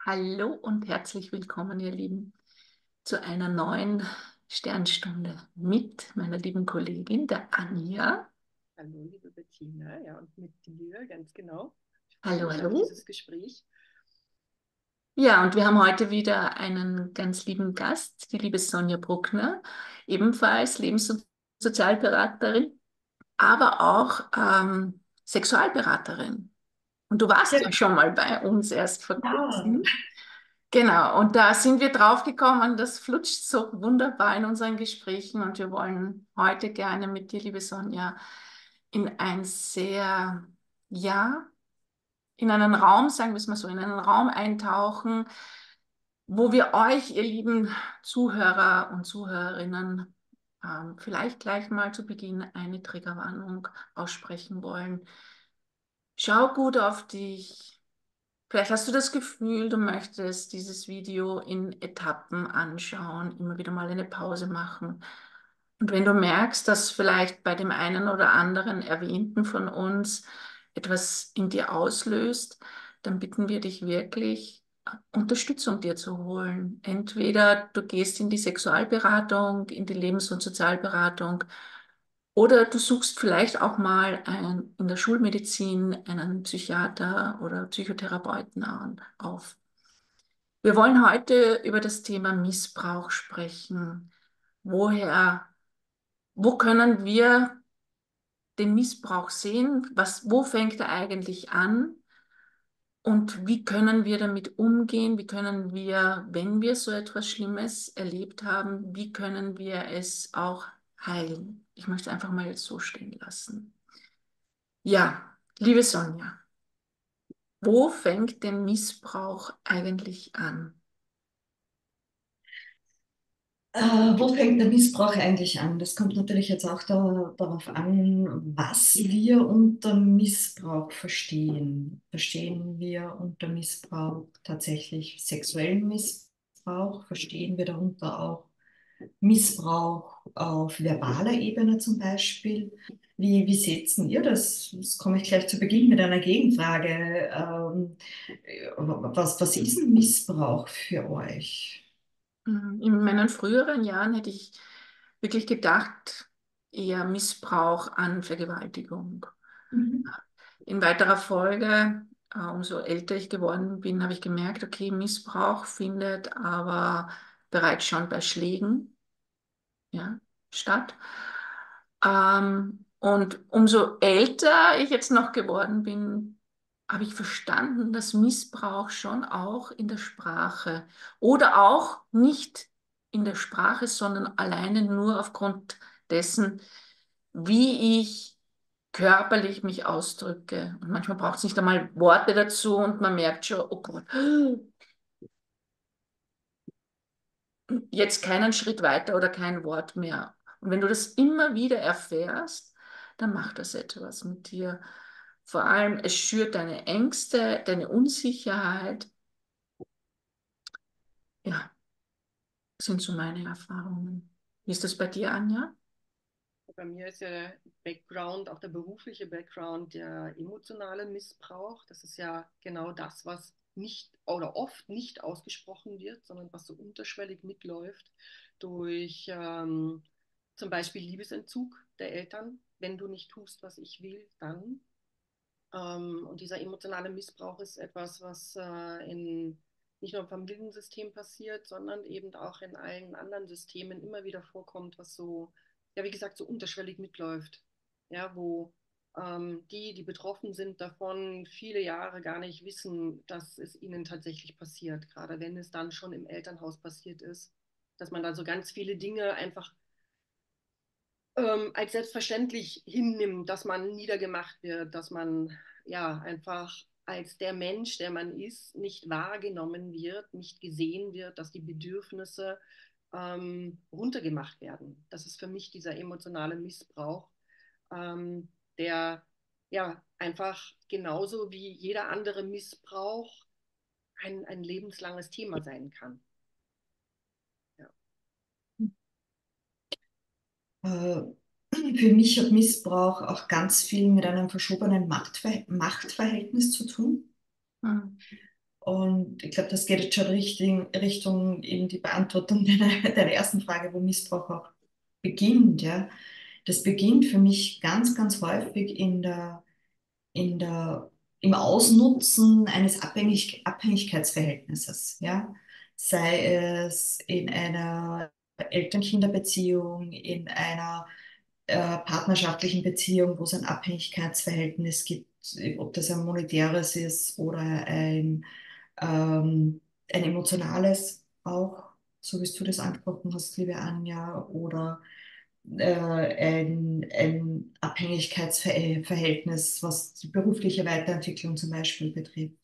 Hallo und herzlich willkommen, ihr Lieben, zu einer neuen Sternstunde mit meiner lieben Kollegin, der Anja. Hallo, liebe Bettina, ja, und mit dir, ganz genau. Ich freue Hallo, mich auf hallo. dieses Gespräch. Ja, und wir haben heute wieder einen ganz lieben Gast, die liebe Sonja Bruckner, ebenfalls Lebens- und Sozialberaterin, aber auch Sexualberaterin. Und du warst Ja, ja schon mal bei uns erst vor ja. kurzem. Genau, und da sind wir drauf gekommen, das flutscht so wunderbar in unseren Gesprächen und wir wollen heute gerne mit dir, liebe Sonja, in ein sehr, ja, in einen Raum, sagen wir es mal so, in einen Raum eintauchen, wo wir euch, ihr lieben Zuhörer und Zuhörerinnen, vielleicht gleich mal zu Beginn eine Triggerwarnung aussprechen wollen. Schau gut auf dich. Vielleicht hast du das Gefühl, du möchtest dieses Video in Etappen anschauen, immer wieder mal eine Pause machen. Und wenn du merkst, dass vielleicht bei dem einen oder anderen Erwähnten von uns etwas in dir auslöst, dann bitten wir dich wirklich, Unterstützung dir zu holen. Entweder du gehst in die Sexualberatung, in die Lebens- und Sozialberatung, oder du suchst vielleicht auch mal in der Schulmedizin einen Psychiater oder Psychotherapeuten auf. Wir wollen heute über das Thema Missbrauch sprechen. Woher, wo können wir den Missbrauch sehen? Wo fängt er eigentlich an? Und wie können wir damit umgehen? Wie können wir, wenn wir so etwas Schlimmes erlebt haben, wie können wir es auch heilen? Ich möchte einfach mal jetzt so stehen lassen. Ja, liebe Sonja, wo fängt denn Missbrauch eigentlich an? Wo fängt der Missbrauch eigentlich an? Das kommt natürlich jetzt auch darauf an, was wir unter Missbrauch verstehen. Verstehen wir unter Missbrauch tatsächlich sexuellen Missbrauch? Verstehen wir darunter auch Missbrauch auf verbaler Ebene zum Beispiel? Wie setzen ihr das? Das komme ich gleich zu Beginn mit einer Gegenfrage. Was ist ein Missbrauch für euch? In meinen früheren Jahren hätte ich wirklich gedacht, eher Missbrauch an Vergewaltigung. Mhm. In weiterer Folge, umso älter ich geworden bin, habe ich gemerkt, okay, Missbrauch findet aber bereits schon bei Schlägen, ja, statt. Und umso älter ich jetzt noch geworden bin, habe ich verstanden, dass Missbrauch schon auch in der Sprache oder auch nicht in der Sprache, sondern alleine nur aufgrund dessen, wie ich körperlich mich ausdrücke. Und manchmal braucht es nicht einmal Worte dazu und man merkt schon, oh Gott, jetzt keinen Schritt weiter oder kein Wort mehr. Und wenn du das immer wieder erfährst, dann macht das etwas mit dir. Vor allem, es schürt deine Ängste, deine Unsicherheit. Ja, das sind so meine Erfahrungen. Wie ist das bei dir, Anja? Bei mir ist ja der Background, auch der berufliche Background, der emotionale Missbrauch. Das ist ja genau das, was nicht oder oft nicht ausgesprochen wird, sondern was so unterschwellig mitläuft durch zum Beispiel Liebesentzug der Eltern. Wenn du nicht tust, was ich will, dann. Und dieser emotionale Missbrauch ist etwas, was nicht nur im Familiensystem passiert, sondern eben auch in allen anderen Systemen immer wieder vorkommt, was so, ja, wie gesagt, so unterschwellig mitläuft. Ja, wo die betroffen sind davon, viele Jahre gar nicht wissen, dass es ihnen tatsächlich passiert, gerade wenn es dann schon im Elternhaus passiert ist, dass man dann so ganz viele Dinge einfach als selbstverständlich hinnimmt, dass man niedergemacht wird, dass man ja einfach als der Mensch, der man ist, nicht wahrgenommen wird, nicht gesehen wird, dass die Bedürfnisse runtergemacht werden. Das ist für mich dieser emotionale Missbrauch, der ja einfach genauso wie jeder andere Missbrauch ein lebenslanges Thema sein kann. Ja. Äh, für mich hat Missbrauch auch ganz viel mit einem verschobenen Machtverhältnis zu tun. Hm. Und ich glaube, das geht jetzt schon Richtung eben die Beantwortung deiner ersten Frage, wo Missbrauch auch beginnt. Ja. Das beginnt für mich ganz, ganz häufig in der, im Ausnutzen eines Abhängigkeitsverhältnisses. Ja. Sei es in einer Eltern-Kinder-Beziehung, in einer partnerschaftlichen Beziehung, wo es ein Abhängigkeitsverhältnis gibt, ob das ein monetäres ist oder ein emotionales auch, so wie du das angesprochen hast, liebe Anja, oder ein Abhängigkeitsverhältnis, was die berufliche Weiterentwicklung zum Beispiel betrifft.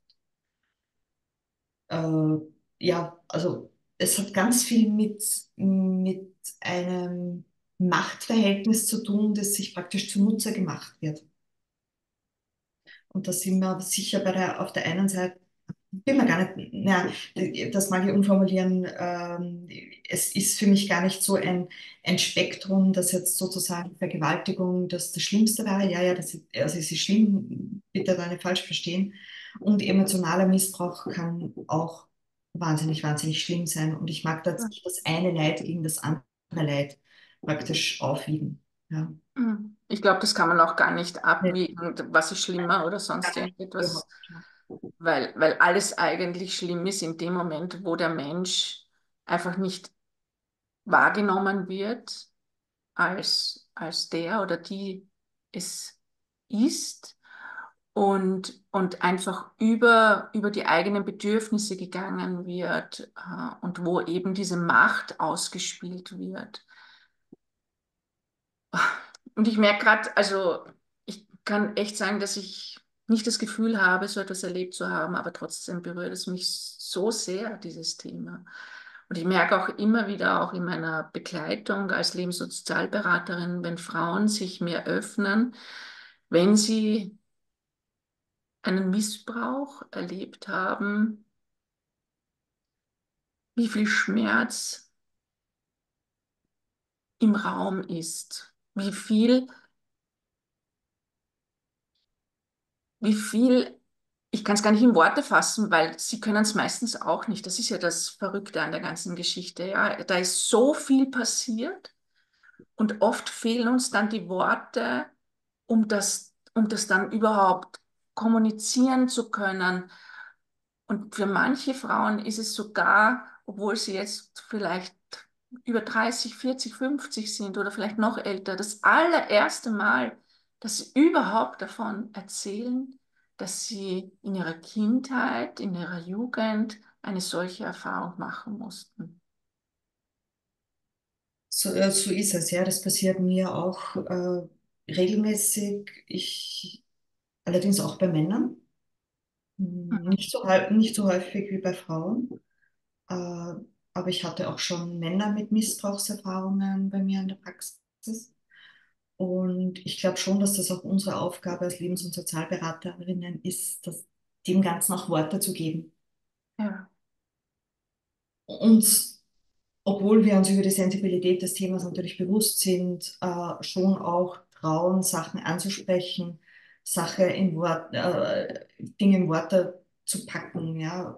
Äh, ja, also es hat ganz viel mit einem Machtverhältnis zu tun, das sich praktisch zunutze gemacht wird. Und da sind wir sicher auf der einen Seite, bin mir gar nicht, na, das mag ich umformulieren, es ist für mich gar nicht so ein Spektrum, dass jetzt sozusagen Vergewaltigung das Schlimmste wäre. Ja, ja, also es ist schlimm, bitte da nicht falsch verstehen. Und emotionaler Missbrauch kann auch wahnsinnig, wahnsinnig schlimm sein. Und ich mag da jetzt nicht das eine Leid gegen das andere Leid praktisch aufwiegen. Ja. Ich glaube, das kann man auch gar nicht Nee, abwiegen, was ist schlimmer oder sonst irgendetwas, weil alles eigentlich schlimm ist in dem Moment, wo der Mensch einfach nicht wahrgenommen wird als der oder die es ist und einfach über die eigenen Bedürfnisse gegangen wird, und wo eben diese Macht ausgespielt wird. Und ich merke gerade, also ich kann echt sagen, dass ich nicht das Gefühl habe, so etwas erlebt zu haben, aber trotzdem berührt es mich so sehr, dieses Thema. Und ich merke auch immer wieder, auch in meiner Begleitung als Lebens- und Sozialberaterin, wenn Frauen sich mir öffnen, wenn sie einen Missbrauch erlebt haben, wie viel Schmerz im Raum ist, wie viel, ich kann es gar nicht in Worte fassen, weil sie können es meistens auch nicht. Das ist ja das Verrückte an der ganzen Geschichte. Ja, da ist so viel passiert und oft fehlen uns dann die Worte, um das dann überhaupt kommunizieren zu können. Und für manche Frauen ist es sogar, obwohl sie jetzt vielleicht über 30, 40, 50 sind oder vielleicht noch älter, das allererste Mal, dass sie überhaupt davon erzählen, dass sie in ihrer Kindheit, in ihrer Jugend eine solche Erfahrung machen mussten. so ist es, ja. Das passiert mir auch regelmäßig. Allerdings auch bei Männern. Nicht so häufig wie bei Frauen. Äh, aber ich hatte auch schon Männer mit Missbrauchserfahrungen bei mir in der Praxis. Und ich glaube schon, dass das auch unsere Aufgabe als Lebens- und Sozialberaterinnen ist, dem Ganzen auch Worte zu geben. Ja. Uns, obwohl wir uns über die Sensibilität des Themas natürlich bewusst sind, schon auch trauen, Sachen anzusprechen, Dinge in Worte zu packen, ja,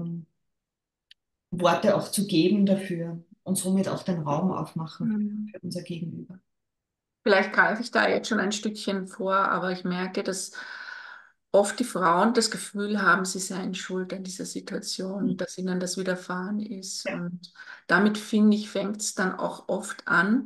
Worte auch zu geben dafür und somit auch den Raum aufmachen Mhm. für unser Gegenüber. Vielleicht greife ich da jetzt schon ein Stückchen vor, aber ich merke, dass oft die Frauen das Gefühl haben, sie seien schuld an dieser Situation, dass ihnen das widerfahren ist. Ja. Und damit, finde ich, fängt es dann auch oft an,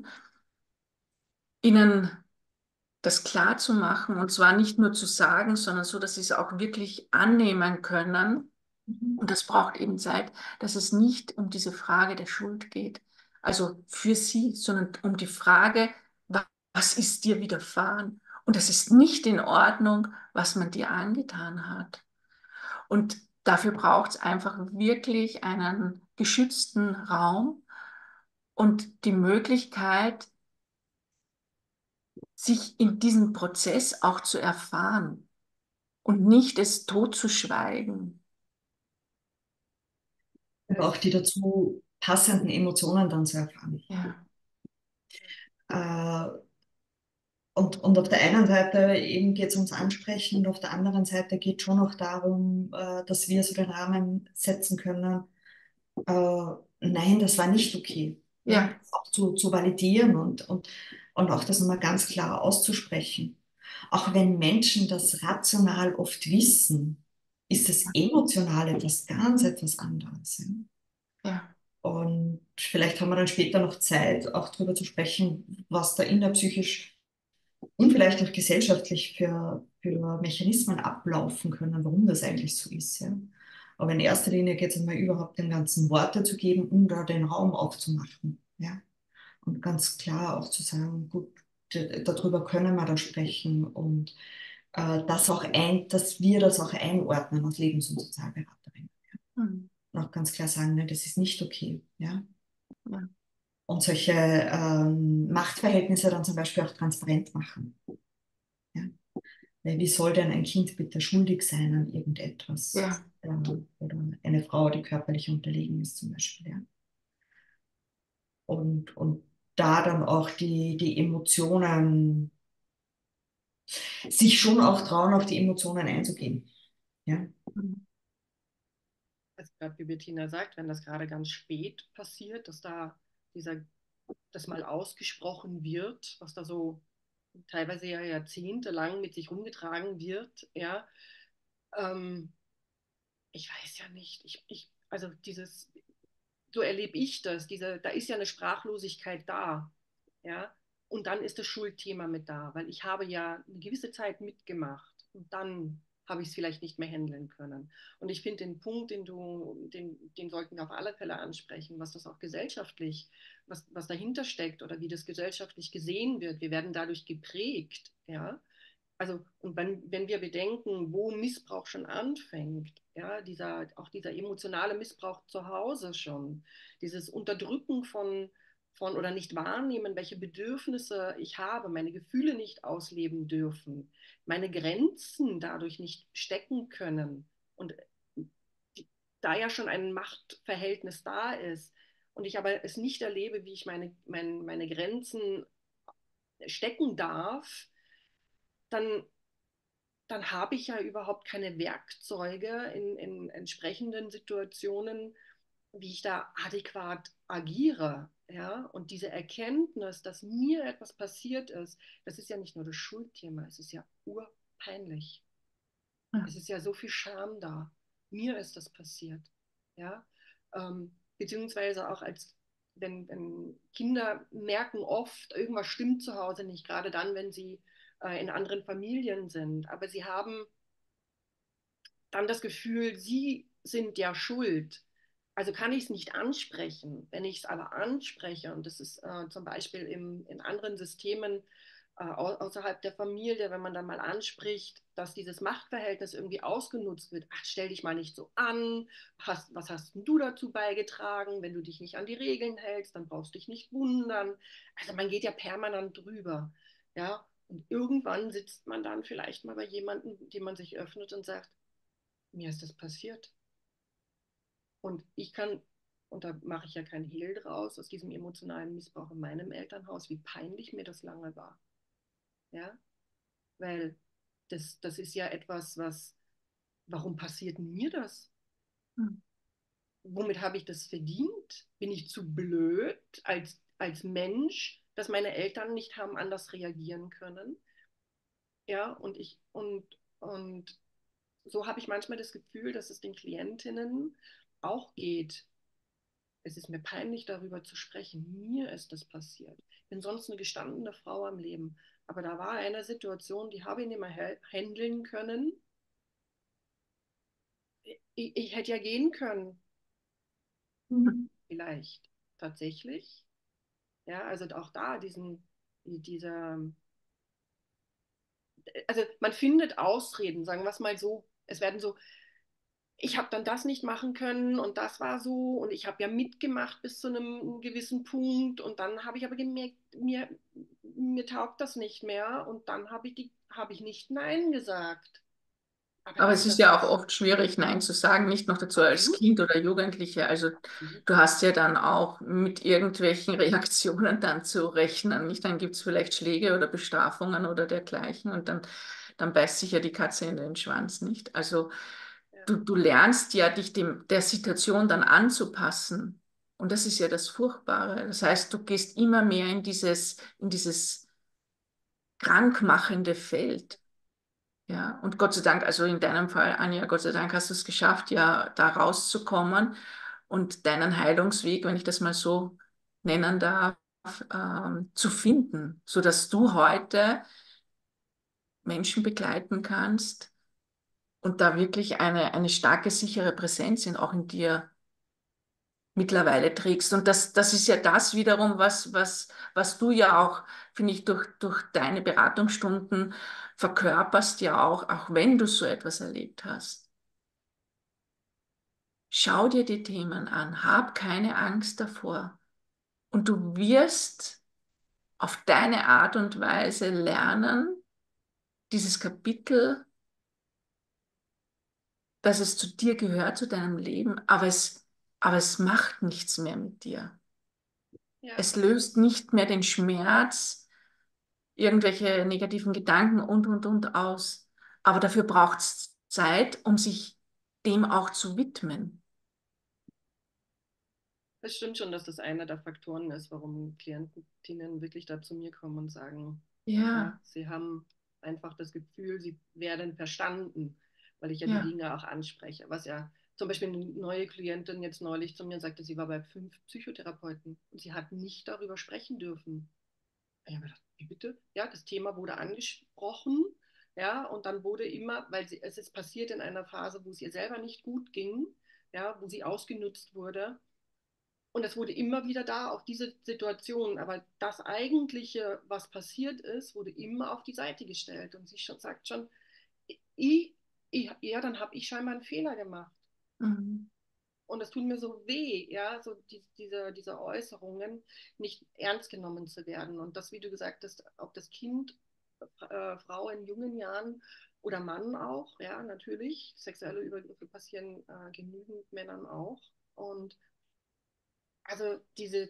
ihnen das klar zu machen. Und zwar nicht nur zu sagen, sondern so, dass sie es auch wirklich annehmen können. Mhm. Und das braucht eben Zeit, dass es nicht um diese Frage der Schuld geht, also für sie, sondern um die Frage, was ist dir widerfahren? Und es ist nicht in Ordnung, was man dir angetan hat. Und dafür braucht es einfach wirklich einen geschützten Raum und die Möglichkeit, sich in diesem Prozess auch zu erfahren und nicht es totzuschweigen. Aber auch die dazu passenden Emotionen dann zu erfahren. Ja. Äh, und auf der einen Seite eben geht es ums Ansprechen und auf der anderen Seite geht es schon auch darum, dass wir so den Rahmen setzen können. Nein, das war nicht okay. Ja, Ja, auch zu validieren und auch das nochmal ganz klar auszusprechen. Auch wenn Menschen das rational oft wissen, ist es emotional etwas anderes. Ja? ja, Und vielleicht haben wir dann später noch Zeit, auch darüber zu sprechen, was da innerpsychisch und vielleicht auch gesellschaftlich für Mechanismen ablaufen können, warum das eigentlich so ist. Ja. Aber in erster Linie geht es einmal überhaupt den ganzen Worte zu geben, um da den Raum aufzumachen. Ja. Und ganz klar auch zu sagen, gut, darüber können wir da sprechen und dass wir das auch einordnen als Lebens- und Sozialberaterin. mhm, Und auch ganz klar sagen, ne, das ist nicht okay. Ja. ja, Und solche Machtverhältnisse dann zum Beispiel auch transparent machen. Ja. Weil wie soll denn ein Kind bitte schuldig sein an irgendetwas? ja, Oder eine Frau, die körperlich unterlegen ist zum Beispiel. Ja. Und da dann auch die Emotionen, sich schon auch trauen, auf die Emotionen einzugehen. Ja. mhm, Also gerade wie Bettina sagt, wenn das gerade ganz spät passiert, dass da dieser, das mal ausgesprochen wird, was da so teilweise ja jahrzehntelang mit sich rumgetragen wird, ja, ähm, ich weiß ja nicht, also dieses, so erlebe ich das, da ist ja eine Sprachlosigkeit da, ja, und dann ist das Schuldthema mit da, weil ich habe ja eine gewisse Zeit mitgemacht und dann habe ich es vielleicht nicht mehr handeln können. Und ich finde den Punkt, den sollten wir auf alle Fälle ansprechen, was das auch gesellschaftlich, was dahinter steckt oder wie das gesellschaftlich gesehen wird. Wir werden dadurch geprägt, ja. Also, und wenn wir bedenken, wo Missbrauch schon anfängt, ja, auch dieser emotionale Missbrauch zu Hause schon, dieses Unterdrücken von oder nicht wahrnehmen, welche Bedürfnisse ich habe, meine Gefühle nicht ausleben dürfen, meine Grenzen dadurch nicht stecken können und da ja schon ein Machtverhältnis da ist und ich aber es nicht erlebe, wie ich meine Grenzen stecken darf, dann dann habe ich ja überhaupt keine Werkzeuge in entsprechenden Situationen, wie ich da adäquat agiere. Ja? Und diese Erkenntnis, dass mir etwas passiert ist, das ist ja nicht nur das Schuldthema, es ist ja urpeinlich. ja, Es ist ja so viel Scham da. Mir ist das passiert. Ja? Beziehungsweise auch wenn Kinder merken oft, irgendwas stimmt zu Hause nicht, gerade dann, wenn sie in anderen Familien sind. Aber sie haben dann das Gefühl, sie sind ja schuld. Also kann ich es nicht ansprechen. Wenn ich es aber anspreche, und das ist zum Beispiel in anderen Systemen außerhalb der Familie, wenn man dann mal anspricht, dass dieses Machtverhältnis irgendwie ausgenutzt wird. Ach, stell dich mal nicht so an. Was hast du dazu beigetragen? Wenn du dich nicht an die Regeln hältst, dann brauchst du dich nicht wundern. Also man geht ja permanent drüber. Ja? Und irgendwann sitzt man dann vielleicht mal bei jemandem, dem man sich öffnet und sagt, mir ist das passiert. Und und da mache ich ja kein Hehl draus, aus diesem emotionalen Missbrauch in meinem Elternhaus, wie peinlich mir das lange war. Ja, weil das ist ja etwas, warum passiert mir das? mhm, Womit habe ich das verdient? Bin ich zu blöd als Mensch, dass meine Eltern nicht haben anders reagieren können? Ja, und so habe ich manchmal das Gefühl, dass es den Klientinnen auch geht. Es ist mir peinlich, darüber zu sprechen. Mir ist das passiert. Ich bin sonst eine gestandene Frau am Leben. Aber da war eine Situation, die habe ich nicht mehr handeln können. Ich hätte ja gehen können, mhm, vielleicht tatsächlich. Ja, also auch da dieser, also man findet Ausreden, sagen wir es mal so. Es werden so, ich habe dann das nicht machen können und das war so und ich habe ja mitgemacht bis zu einem gewissen Punkt und dann habe ich aber gemerkt, mir taugt das nicht mehr und dann habe ich nicht Nein gesagt. Aber Aber es ist ist das ja auch was? oft schwierig, Nein zu sagen, nicht noch dazu als Absolut, Kind oder Jugendliche. Also absolut. du hast ja dann auch mit irgendwelchen Reaktionen dann zu rechnen. Nicht, dann gibt es vielleicht Schläge oder Bestrafungen oder dergleichen und dann beißt sich ja die Katze in den Schwanz, nicht? Also Ja. du lernst ja dich der Situation dann anzupassen. Und das ist ja das Furchtbare. Das heißt, du gehst immer mehr in dieses krankmachende Feld. Ja, und Gott sei Dank, also in deinem Fall, Anja, Gott sei Dank hast du es geschafft, ja, da rauszukommen und deinen Heilungsweg, wenn ich das mal so nennen darf, zu finden, sodass du heute Menschen begleiten kannst und da wirklich eine starke, sichere Präsenz auch in dir mittlerweile trägst. Und das ist ja das wiederum, was du ja auch, finde ich, durch deine Beratungsstunden verkörperst, ja auch wenn du so etwas erlebt hast. Schau dir die Themen an, hab keine Angst davor. Und du wirst auf deine Art und Weise lernen, dieses Kapitel, dass es zu dir gehört, zu deinem Leben, aber es macht nichts mehr mit dir. Ja, Es löst nicht mehr den Schmerz, irgendwelche negativen Gedanken und aus. Aber dafür braucht es Zeit, um sich dem auch zu widmen. es stimmt schon, dass das einer der Faktoren ist, warum Klientinnen wirklich da zu mir kommen und sagen, ja, Ja, sie haben einfach das Gefühl, sie werden verstanden, weil ich ja die ja. Dinge auch anspreche. Was ja zum Beispiel eine neue Klientin jetzt neulich zu mir sagte, sie war bei 5 Psychotherapeuten und sie hat nicht darüber sprechen dürfen. Ich habe gedacht, wie bitte? Ja, das Thema wurde angesprochen, ja, und dann wurde immer, weil es ist passiert in einer Phase, wo es ihr selber nicht gut ging, ja, wo sie ausgenutzt wurde. Und es wurde immer wieder da auf diese Situation. Aber das Eigentliche, was passiert ist, wurde immer auf die Seite gestellt. Und sie schon, sagt schon, ja, dann habe ich scheinbar einen Fehler gemacht. Mhm. Und es tut mir so weh, ja, so diese Äußerungen nicht ernst genommen zu werden. Und das, wie du gesagt hast, ob das Kind, Frau in jungen Jahren oder Mann auch, ja, natürlich, sexuelle Übergriffe passieren genügend Männern auch. Und also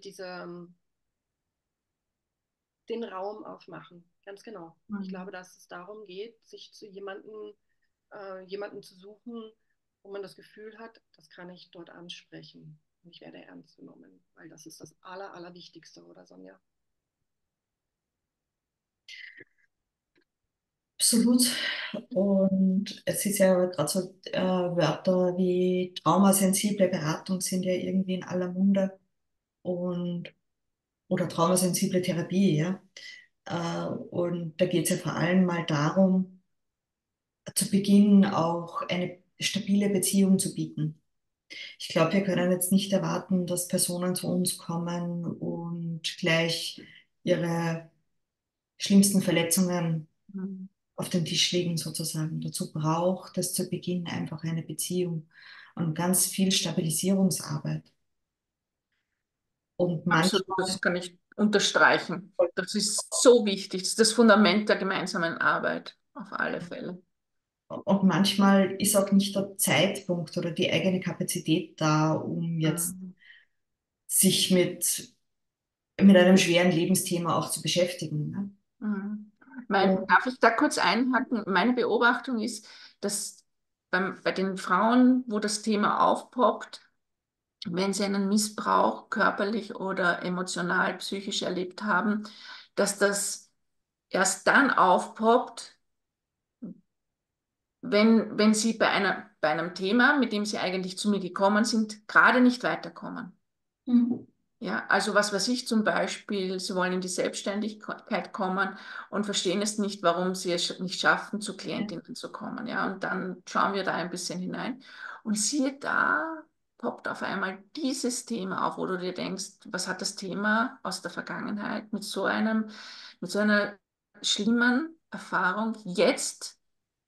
den Raum aufmachen, ganz genau. Ich Mhm. glaube, dass es darum geht, sich zu jemanden zu suchen, wo man das Gefühl hat, das kann ich dort ansprechen. Und ich werde ernst genommen, weil das ist das Allerwichtigste, oder Sonja? Absolut. Und es ist ja gerade so, Wörter wie traumasensible Beratung sind ja irgendwie in aller Munde und oder traumasensible Therapie, ja. Und da geht es ja vor allem mal darum, zu Beginn auch eine stabile Beziehung zu bieten. Ich glaube, wir können jetzt nicht erwarten, dass Personen zu uns kommen und gleich ihre schlimmsten Verletzungen Mhm. auf den Tisch legen sozusagen. Dazu braucht es zu Beginn einfach eine Beziehung und ganz viel Stabilisierungsarbeit. Und Absolut, manchmal, das kann ich unterstreichen. Das ist so wichtig. Das ist das Fundament der gemeinsamen Arbeit, auf alle Fälle. und manchmal ist auch nicht der Zeitpunkt oder die eigene Kapazität da, um jetzt Mhm. sich mit einem schweren Lebensthema auch zu beschäftigen. Ne? Mhm. Und Darf ich da kurz einhaken? Meine Beobachtung ist, dass bei den Frauen, wo das Thema aufpoppt, wenn sie einen Missbrauch körperlich oder emotional, psychisch erlebt haben, dass das erst dann aufpoppt, wenn sie bei einem Thema, mit dem sie eigentlich zu mir gekommen sind, gerade nicht weiterkommen. Mhm. Ja, also was weiß ich zum Beispiel, sie wollen in die Selbstständigkeit kommen und verstehen es nicht, warum sie es nicht schaffen, zu Ja. Klientinnen zu kommen. Ja, und dann schauen wir da ein bisschen hinein und siehe da, poppt auf einmal dieses Thema auf, wo du dir denkst, was hat das Thema aus der Vergangenheit mit so einer schlimmen Erfahrung jetzt,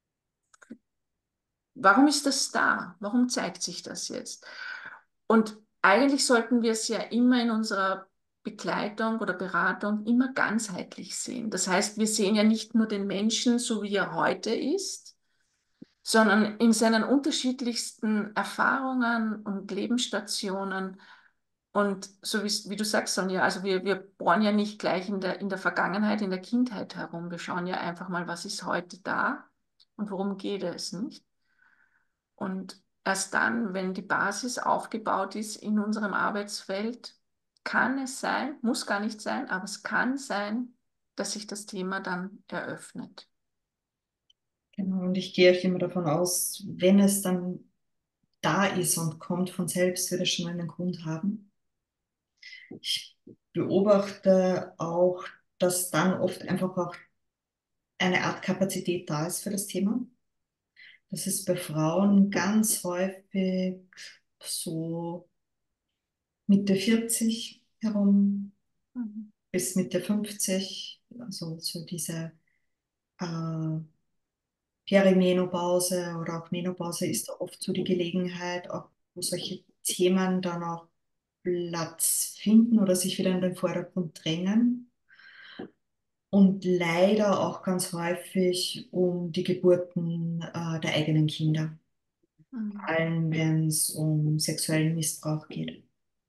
warum ist das da? Warum zeigt sich das jetzt? Und eigentlich sollten wir es ja immer in unserer Begleitung oder Beratung immer ganzheitlich sehen. Das heißt, wir sehen ja nicht nur den Menschen, so wie er heute ist, sondern in seinen unterschiedlichsten Erfahrungen und Lebensstationen. Und so wie du sagst, Sonja, also wir bohren ja nicht gleich in der Vergangenheit, in der Kindheit herum. Wir schauen ja einfach mal, was ist heute da und worum geht es, nicht? Und erst dann, wenn die Basis aufgebaut ist in unserem Arbeitsfeld, kann es sein, muss gar nicht sein, aber es kann sein, dass sich das Thema dann eröffnet. Genau, und ich gehe auch immer davon aus, wenn es dann da ist und kommt von selbst, wird es schon einen Grund haben. Ich beobachte auch, dass dann oft einfach auch eine Art Kapazität da ist für das Thema. Das ist bei Frauen ganz häufig so Mitte 40 herum Mhm. bis Mitte 50, also so diese äh, Perimenopause oder auch Menopause ist da oft so die Gelegenheit, auch wo solche Themen dann auch Platz finden oder sich wieder in den Vordergrund drängen. Und leider auch ganz häufig um die Geburten der eigenen Kinder, Mhm. vor allem wenn es um sexuellen Missbrauch geht.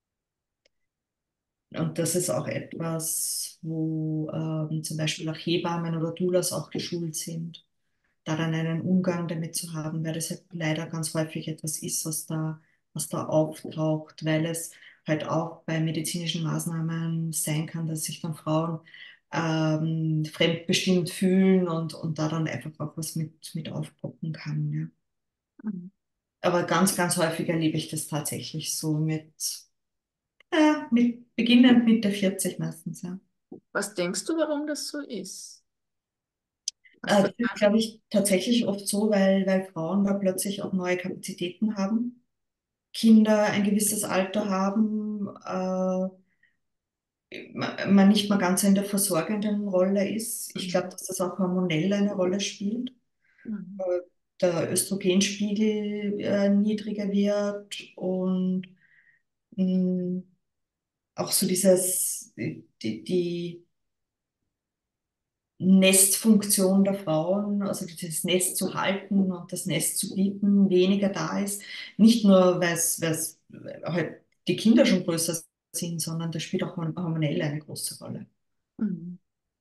Und das ist auch etwas, wo zum Beispiel auch Hebammen oder Doulas auch geschult sind, da dann einen Umgang damit zu haben, weil das halt leider ganz häufig etwas ist, was da auftaucht, weil es halt auch bei medizinischen Maßnahmen sein kann, dass sich dann Frauen fremdbestimmt fühlen und da dann einfach auch was mit aufpoppen kann. Ja. Mhm. Aber ganz, ganz häufig erlebe ich das tatsächlich so mit beginnend mit der 40 meistens, ja. Was denkst du, warum das so ist? Was für Das ist, glaube ich, tatsächlich oft so, weil Frauen da plötzlich auch neue Kapazitäten haben, Kinder ein gewisses Alter haben, man nicht mehr ganz in der versorgenden Rolle ist. Ich glaube, Mhm. dass das auch hormonell eine Rolle spielt. Mhm. Äh, Der Östrogenspiegel niedriger wird und mh, auch so die Nestfunktion der Frauen, also dieses Nest zu halten und das Nest zu bieten, weniger da ist. Nicht nur, weil es halt die Kinder schon größer sind, sondern das spielt auch hormonell eine große Rolle. Mhm.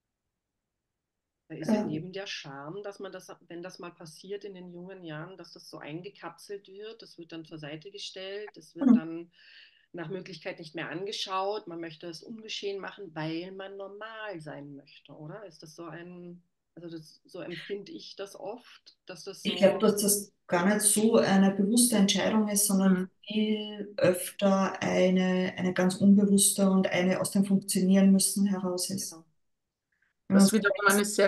Da ist ja Ja. neben der Scham, dass man das, wenn das mal passiert in den jungen Jahren, dass das so eingekapselt wird, das wird dann zur Seite gestellt, das wird dann nach Möglichkeit nicht mehr angeschaut, man möchte es ungeschehen machen, weil man normal sein möchte, oder? Ist das so also so empfinde ich das oft, dass das Ich glaube, so, dass das gar nicht so eine bewusste Entscheidung ist, sondern Mhm. viel öfter eine ganz unbewusste und eine aus dem Funktionieren müssen heraus ist. genau. Wenn man Was so wiederum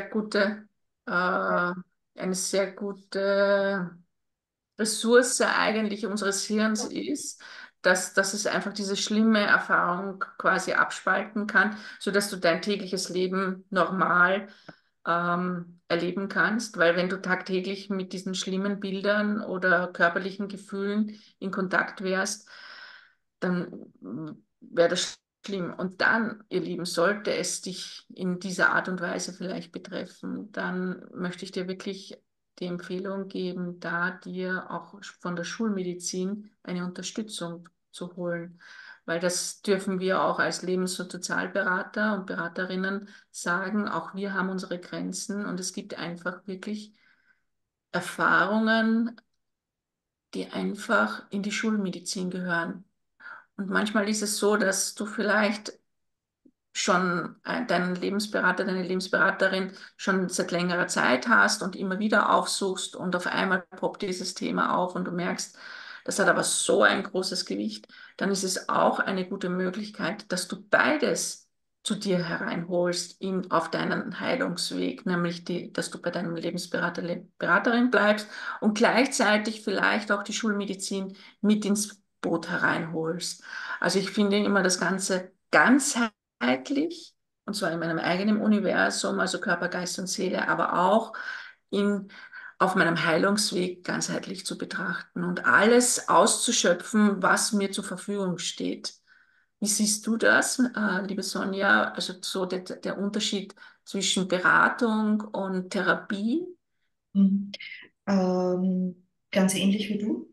eine sehr gute Ressource eigentlich unseres Hirns ist, dass es einfach diese schlimme Erfahrung quasi abspalten kann, sodass du dein tägliches Leben normal erleben kannst. Weil wenn du tagtäglich mit diesen schlimmen Bildern oder körperlichen Gefühlen in Kontakt wärst, dann wäre das schlimm. Und dann, ihr Lieben, sollte es dich in dieser Art und Weise vielleicht betreffen, dann möchte ich dir wirklich die Empfehlung geben, da dir auch von der Schulmedizin eine Unterstützung zu holen. Weil das dürfen wir auch als Lebens- und Sozialberater und Beraterinnen sagen. Auch wir haben unsere Grenzen und es gibt einfach wirklich Erfahrungen, die einfach in die Schulmedizin gehören. Und manchmal ist es so, dass du vielleicht schon deinen Lebensberater, deine Lebensberaterin schon seit längerer Zeit hast und immer wieder aufsuchst und auf einmal poppt dieses Thema auf und du merkst, das hat aber so ein großes Gewicht, dann ist es auch eine gute Möglichkeit, dass du beides zu dir hereinholst auf deinen Heilungsweg, nämlich dass du bei deinem Lebensberater, Beraterin bleibst und gleichzeitig vielleicht auch die Schulmedizin mit ins Boot hereinholst. Also ich finde immer das Ganze ganzheitlich, und zwar in meinem eigenen Universum, also Körper, Geist und Seele, aber auch in, auf meinem Heilungsweg ganzheitlich zu betrachten und alles auszuschöpfen, was mir zur Verfügung steht. Wie siehst du das, liebe Sonja? Also so der Unterschied zwischen Beratung und Therapie? Mhm. Ganz ähnlich wie du.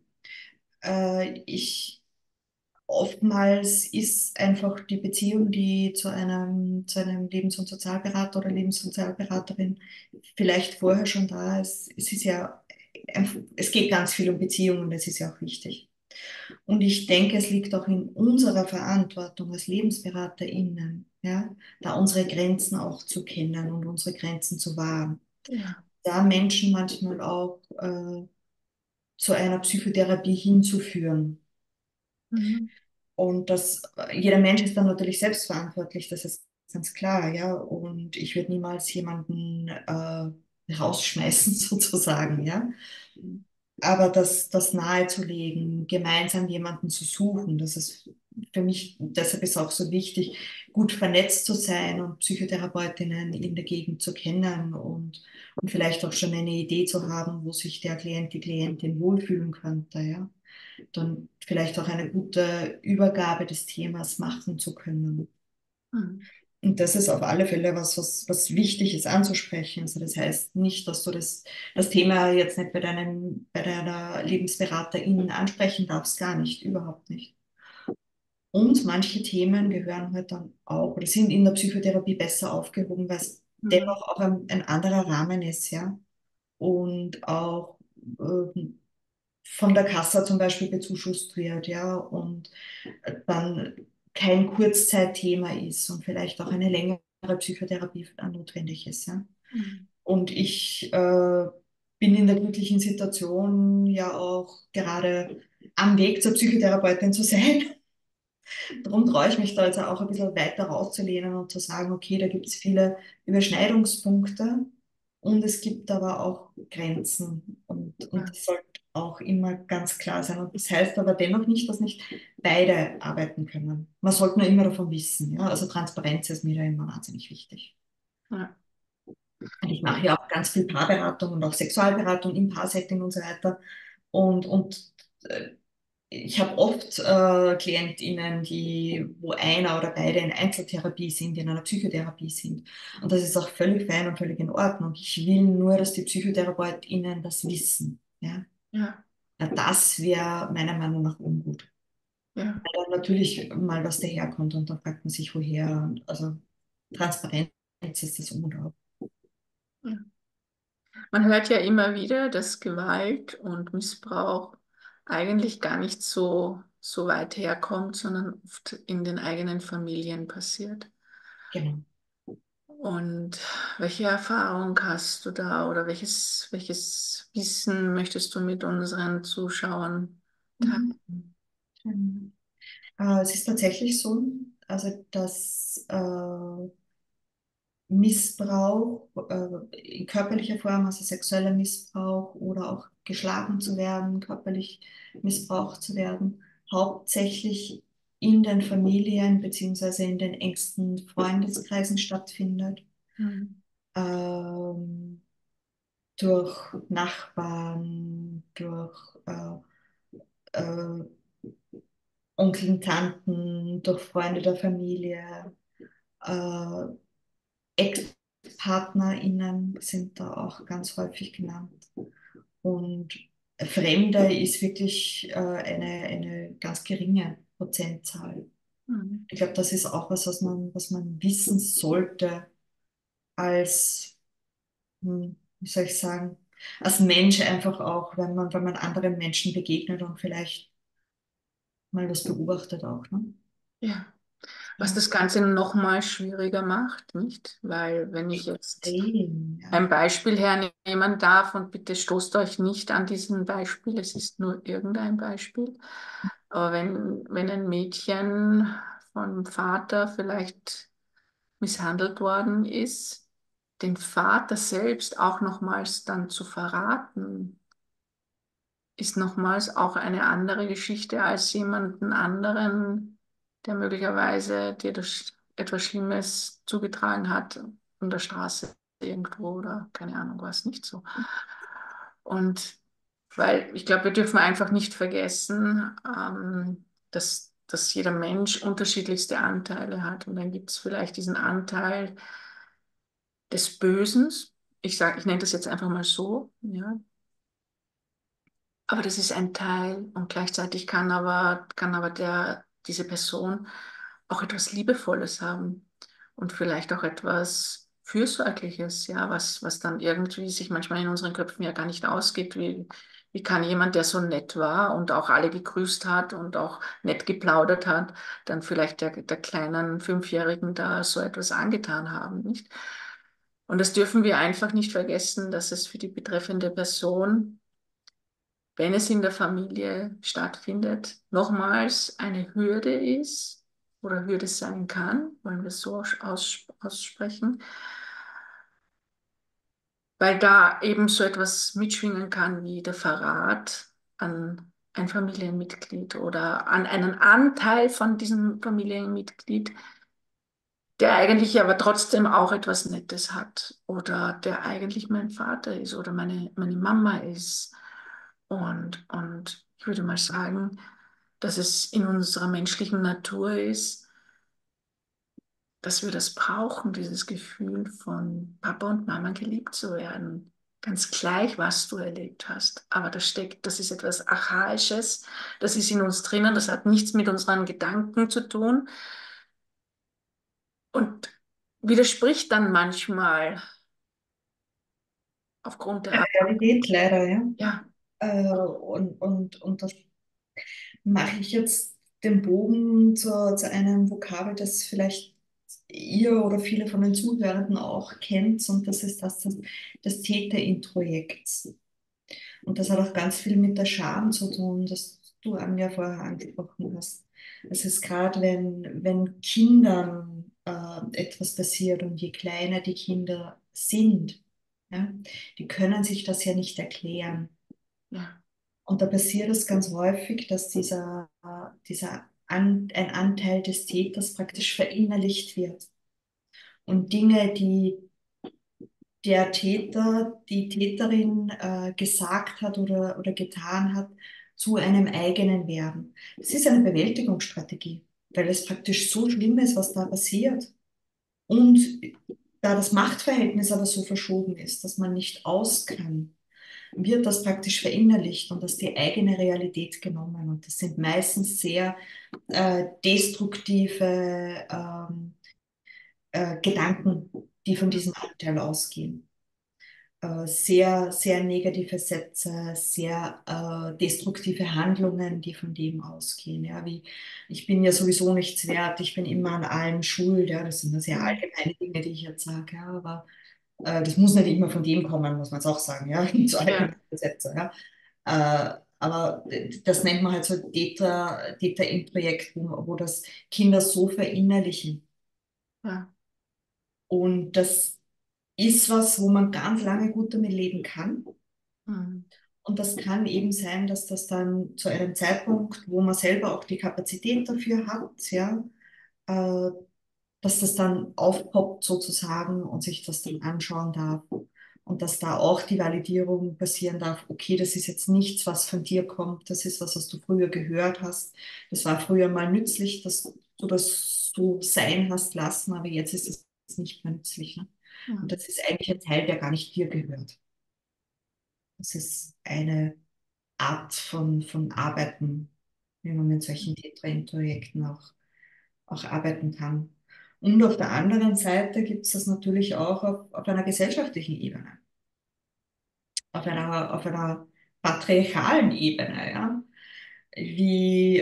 Ich Oftmals ist einfach die Beziehung, die zu einem Lebens- und Sozialberater oder Lebenssozialberaterin vielleicht vorher schon da ist. Es ist ja, es geht ganz viel um Beziehungen und das ist ja auch wichtig. Und ich denke, es liegt auch in unserer Verantwortung als LebensberaterInnen, ja, da unsere Grenzen auch zu kennen und unsere Grenzen zu wahren. Ja. Da Menschen manchmal auch zu einer Psychotherapie hinzuführen. Mhm. Und jeder Mensch ist dann natürlich selbstverantwortlich, das ist ganz klar, ja. Und ich würde niemals jemanden rausschmeißen, sozusagen, ja. Aber das nahezulegen, gemeinsam jemanden zu suchen, das ist für mich, deshalb ist auch so wichtig, gut vernetzt zu sein und Psychotherapeutinnen in der Gegend zu kennen und vielleicht auch schon eine Idee zu haben, wo sich der Klient, die Klientin wohlfühlen könnte, ja. Dann vielleicht auch eine gute Übergabe des Themas machen zu können. Mhm. Und das ist auf alle Fälle was wichtig ist anzusprechen. Also das heißt nicht, dass du das Thema jetzt nicht bei deiner Lebensberaterin ansprechen darfst, gar nicht, überhaupt nicht. Und manche Themen gehören halt dann auch oder sind in der Psychotherapie besser aufgehoben, weil es Mhm. dennoch auch ein anderer Rahmen ist, ja. Und auch von der Kasse zum Beispiel bezuschusst wird, ja. Und dann kein Kurzzeitthema ist und vielleicht auch eine längere Psychotherapie notwendig ist. Ja? Mhm. Und ich bin in der glücklichen Situation, ja auch gerade am Weg zur Psychotherapeutin zu sein. Darum traue ich mich da jetzt auch ein bisschen weiter rauszulehnen und zu sagen, okay, da gibt es viele Überschneidungspunkte und es gibt aber auch Grenzen und Ja. das sollte auch immer ganz klar sein. Und das heißt aber dennoch nicht, dass nicht beide arbeiten können. Man sollte nur immer davon wissen. Ja? Also Transparenz ist mir da immer wahnsinnig wichtig. Ja. Und ich mache ja auch ganz viel Paarberatung und auch Sexualberatung im Paarsetting und so weiter. Und äh, ich habe oft KlientInnen, wo einer oder beide in Einzeltherapie sind, in einer Psychotherapie sind. Und das ist auch völlig fein und völlig in Ordnung. Ich will nur, dass die PsychotherapeutInnen das wissen. Ja? Ja. Ja, das wäre meiner Meinung nach ungut. Ja. Weil dann natürlich mal was daherkommt und dann fragt man sich, woher. Und also Transparenz ist das Um und Auf. Ja. Man hört ja immer wieder, dass Gewalt und Missbrauch eigentlich gar nicht so weit herkommt, sondern oft in den eigenen Familien passiert. Genau. Und welche Erfahrung hast du da oder welches Wissen möchtest du mit unseren Zuschauern teilen? Mhm. Mhm. Es ist tatsächlich so, also dass Missbrauch in körperlicher Form, also sexueller Missbrauch oder auch geschlagen zu werden, körperlich missbraucht zu werden, hauptsächlich in den Familien beziehungsweise in den engsten Freundeskreisen stattfindet, Mhm. ähm, durch Nachbarn, durch äh, Onkel, Tanten, durch Freunde der Familie, äh, ExpartnerInnen sind da auch ganz häufig genannt. Und Fremde ist wirklich eine ganz geringe Prozentzahl. Mhm. Ich glaube, das ist auch was man wissen sollte als, wie soll ich sagen, als Mensch einfach auch, wenn man anderen Menschen begegnet und vielleicht mal was beobachtet auch. Ne? Ja. Was Ja. das Ganze noch mal schwieriger macht, nicht? Weil wenn ich jetzt Extrem, ja. ein Beispiel hernehmen darf und bitte stoßt euch nicht an diesem Beispiel, es ist nur irgendein Beispiel. Aber wenn ein Mädchen vom Vater vielleicht misshandelt worden ist, den Vater selbst auch nochmals dann zu verraten, ist nochmals auch eine andere Geschichte als jemanden anderen, der möglicherweise dir etwas Schlimmes zugetragen hat an der Straße irgendwo oder keine Ahnung was, nicht so. Und weil ich glaube, wir dürfen einfach nicht vergessen, dass jeder Mensch unterschiedlichste Anteile hat. Und dann gibt es vielleicht diesen Anteil des Bösen. Ich nenne das jetzt einfach mal so, ja, Aber das ist ein Teil und gleichzeitig kann aber diese Person auch etwas Liebevolles haben und vielleicht auch etwas Fürsorgliches, ja, was dann irgendwie sich manchmal in unseren Köpfen ja gar nicht ausgeht. Wie kann jemand, der so nett war und auch alle gegrüßt hat und auch nett geplaudert hat, dann vielleicht der kleinen Fünfjährigen da so etwas angetan haben, nicht? Und das dürfen wir einfach nicht vergessen, dass es für die betreffende Person, wenn es in der Familie stattfindet, nochmals eine Hürde ist oder Hürde sein kann, wollen wir es so aussprechen, weil da eben so etwas mitschwingen kann wie der Verrat an ein Familienmitglied oder an einen Anteil von diesem Familienmitglied, der eigentlich aber trotzdem auch etwas Nettes hat oder der eigentlich mein Vater ist oder meine Mama ist. Und ich würde mal sagen, dass es in unserer menschlichen Natur ist, dass wir das brauchen, dieses Gefühl von Papa und Mama geliebt zu werden. Ganz gleich, was du erlebt hast. Aber das ist etwas Archaisches, das ist in uns drinnen, das hat nichts mit unseren Gedanken zu tun und widerspricht dann manchmal aufgrund der, Realität leider, ja. ja, Und das mache ich jetzt den Bogen zu einem Vokabel, das vielleicht ihr oder viele von den Zuhörenden auch kennt, und das ist das Täterintrojekt. Und das hat auch ganz viel mit der Scham zu tun, das du, Anja, vorher angesprochen hast. Es ist gerade, wenn Kindern etwas passiert und je kleiner die Kinder sind, ja, die können sich das ja nicht erklären. ja, Und da passiert es ganz häufig, dass ein Anteil des Täters praktisch verinnerlicht wird. Und Dinge, die der Täter, die Täterin gesagt hat oder getan hat, zu einem eigenen werden. Das ist eine Bewältigungsstrategie, weil es praktisch so schlimm ist, was da passiert. Und da das Machtverhältnis aber so verschoben ist, dass man nicht aus kann, wird das praktisch verinnerlicht und als die eigene Realität genommen. Und das sind meistens sehr destruktive Gedanken, die von diesem Anteil ausgehen. Sehr, sehr negative Sätze, sehr destruktive Handlungen, die von dem ausgehen. Ja, wie ich bin ja sowieso nichts wert, ich bin immer an allem schuld. Ja, das sind ja sehr mhm, allgemeine Dinge, die ich jetzt sage. Ja, aber das muss nicht immer von dem kommen, muss man es auch sagen. Ja, so ja, allgemeine Sätze. Ja. Aber das nennt man halt so Täter-Projekt, wo das Kinder so verinnerlichen. ja, Und das ist was, wo man ganz lange gut damit leben kann. mhm, Und das kann eben sein, dass das dann zu einem Zeitpunkt, wo man selber auch die Kapazität dafür hat, ja, äh, dass das dann aufpoppt sozusagen und sich das dann anschauen darf. Und dass da auch die Validierung passieren darf, okay, das ist jetzt nichts, was von dir kommt, das ist was du früher gehört hast. Das war früher mal nützlich, dass du das so sein hast lassen, aber jetzt ist es nicht mehr nützlich. Ne? Und mhm, das ist eigentlich ein Teil, der gar nicht dir gehört. Das ist eine Art von Arbeiten, wie man mit solchen Tetrain-Projekten auch arbeiten kann. Und auf der anderen Seite gibt es das natürlich auch auf einer gesellschaftlichen Ebene, auf einer patriarchalen Ebene, ja? Wie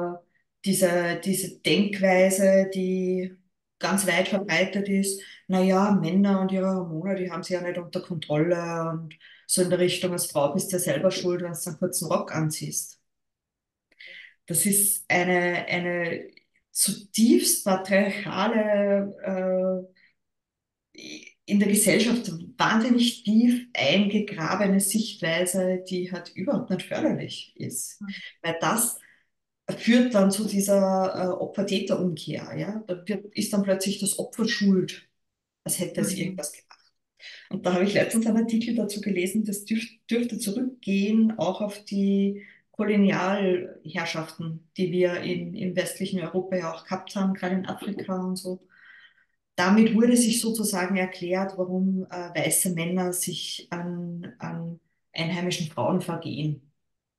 diese Denkweise, die ganz weit verbreitet ist, naja, Männer und ihre Hormone, die haben sie ja nicht unter Kontrolle und so in der Richtung, als Frau bist du ja selber schuld, wenn du einen kurzen Rock anziehst. Das ist eine zutiefst patriarchale, in der Gesellschaft wahnsinnig tief eingegrabene Sichtweise, die halt überhaupt nicht förderlich ist. mhm, Weil das führt dann zu dieser Opfer-Täter-Umkehr. Ja? Ist dann plötzlich das Opfer schuld, als hätte es mhm, irgendwas gemacht. Und da habe ich letztens einen Artikel dazu gelesen, das dürfte zurückgehen auch auf die Kolonialherrschaften, die wir im westlichen Europa ja auch gehabt haben, gerade in Afrika und so. Damit wurde sich sozusagen erklärt, warum weiße Männer sich an einheimischen Frauen vergehen.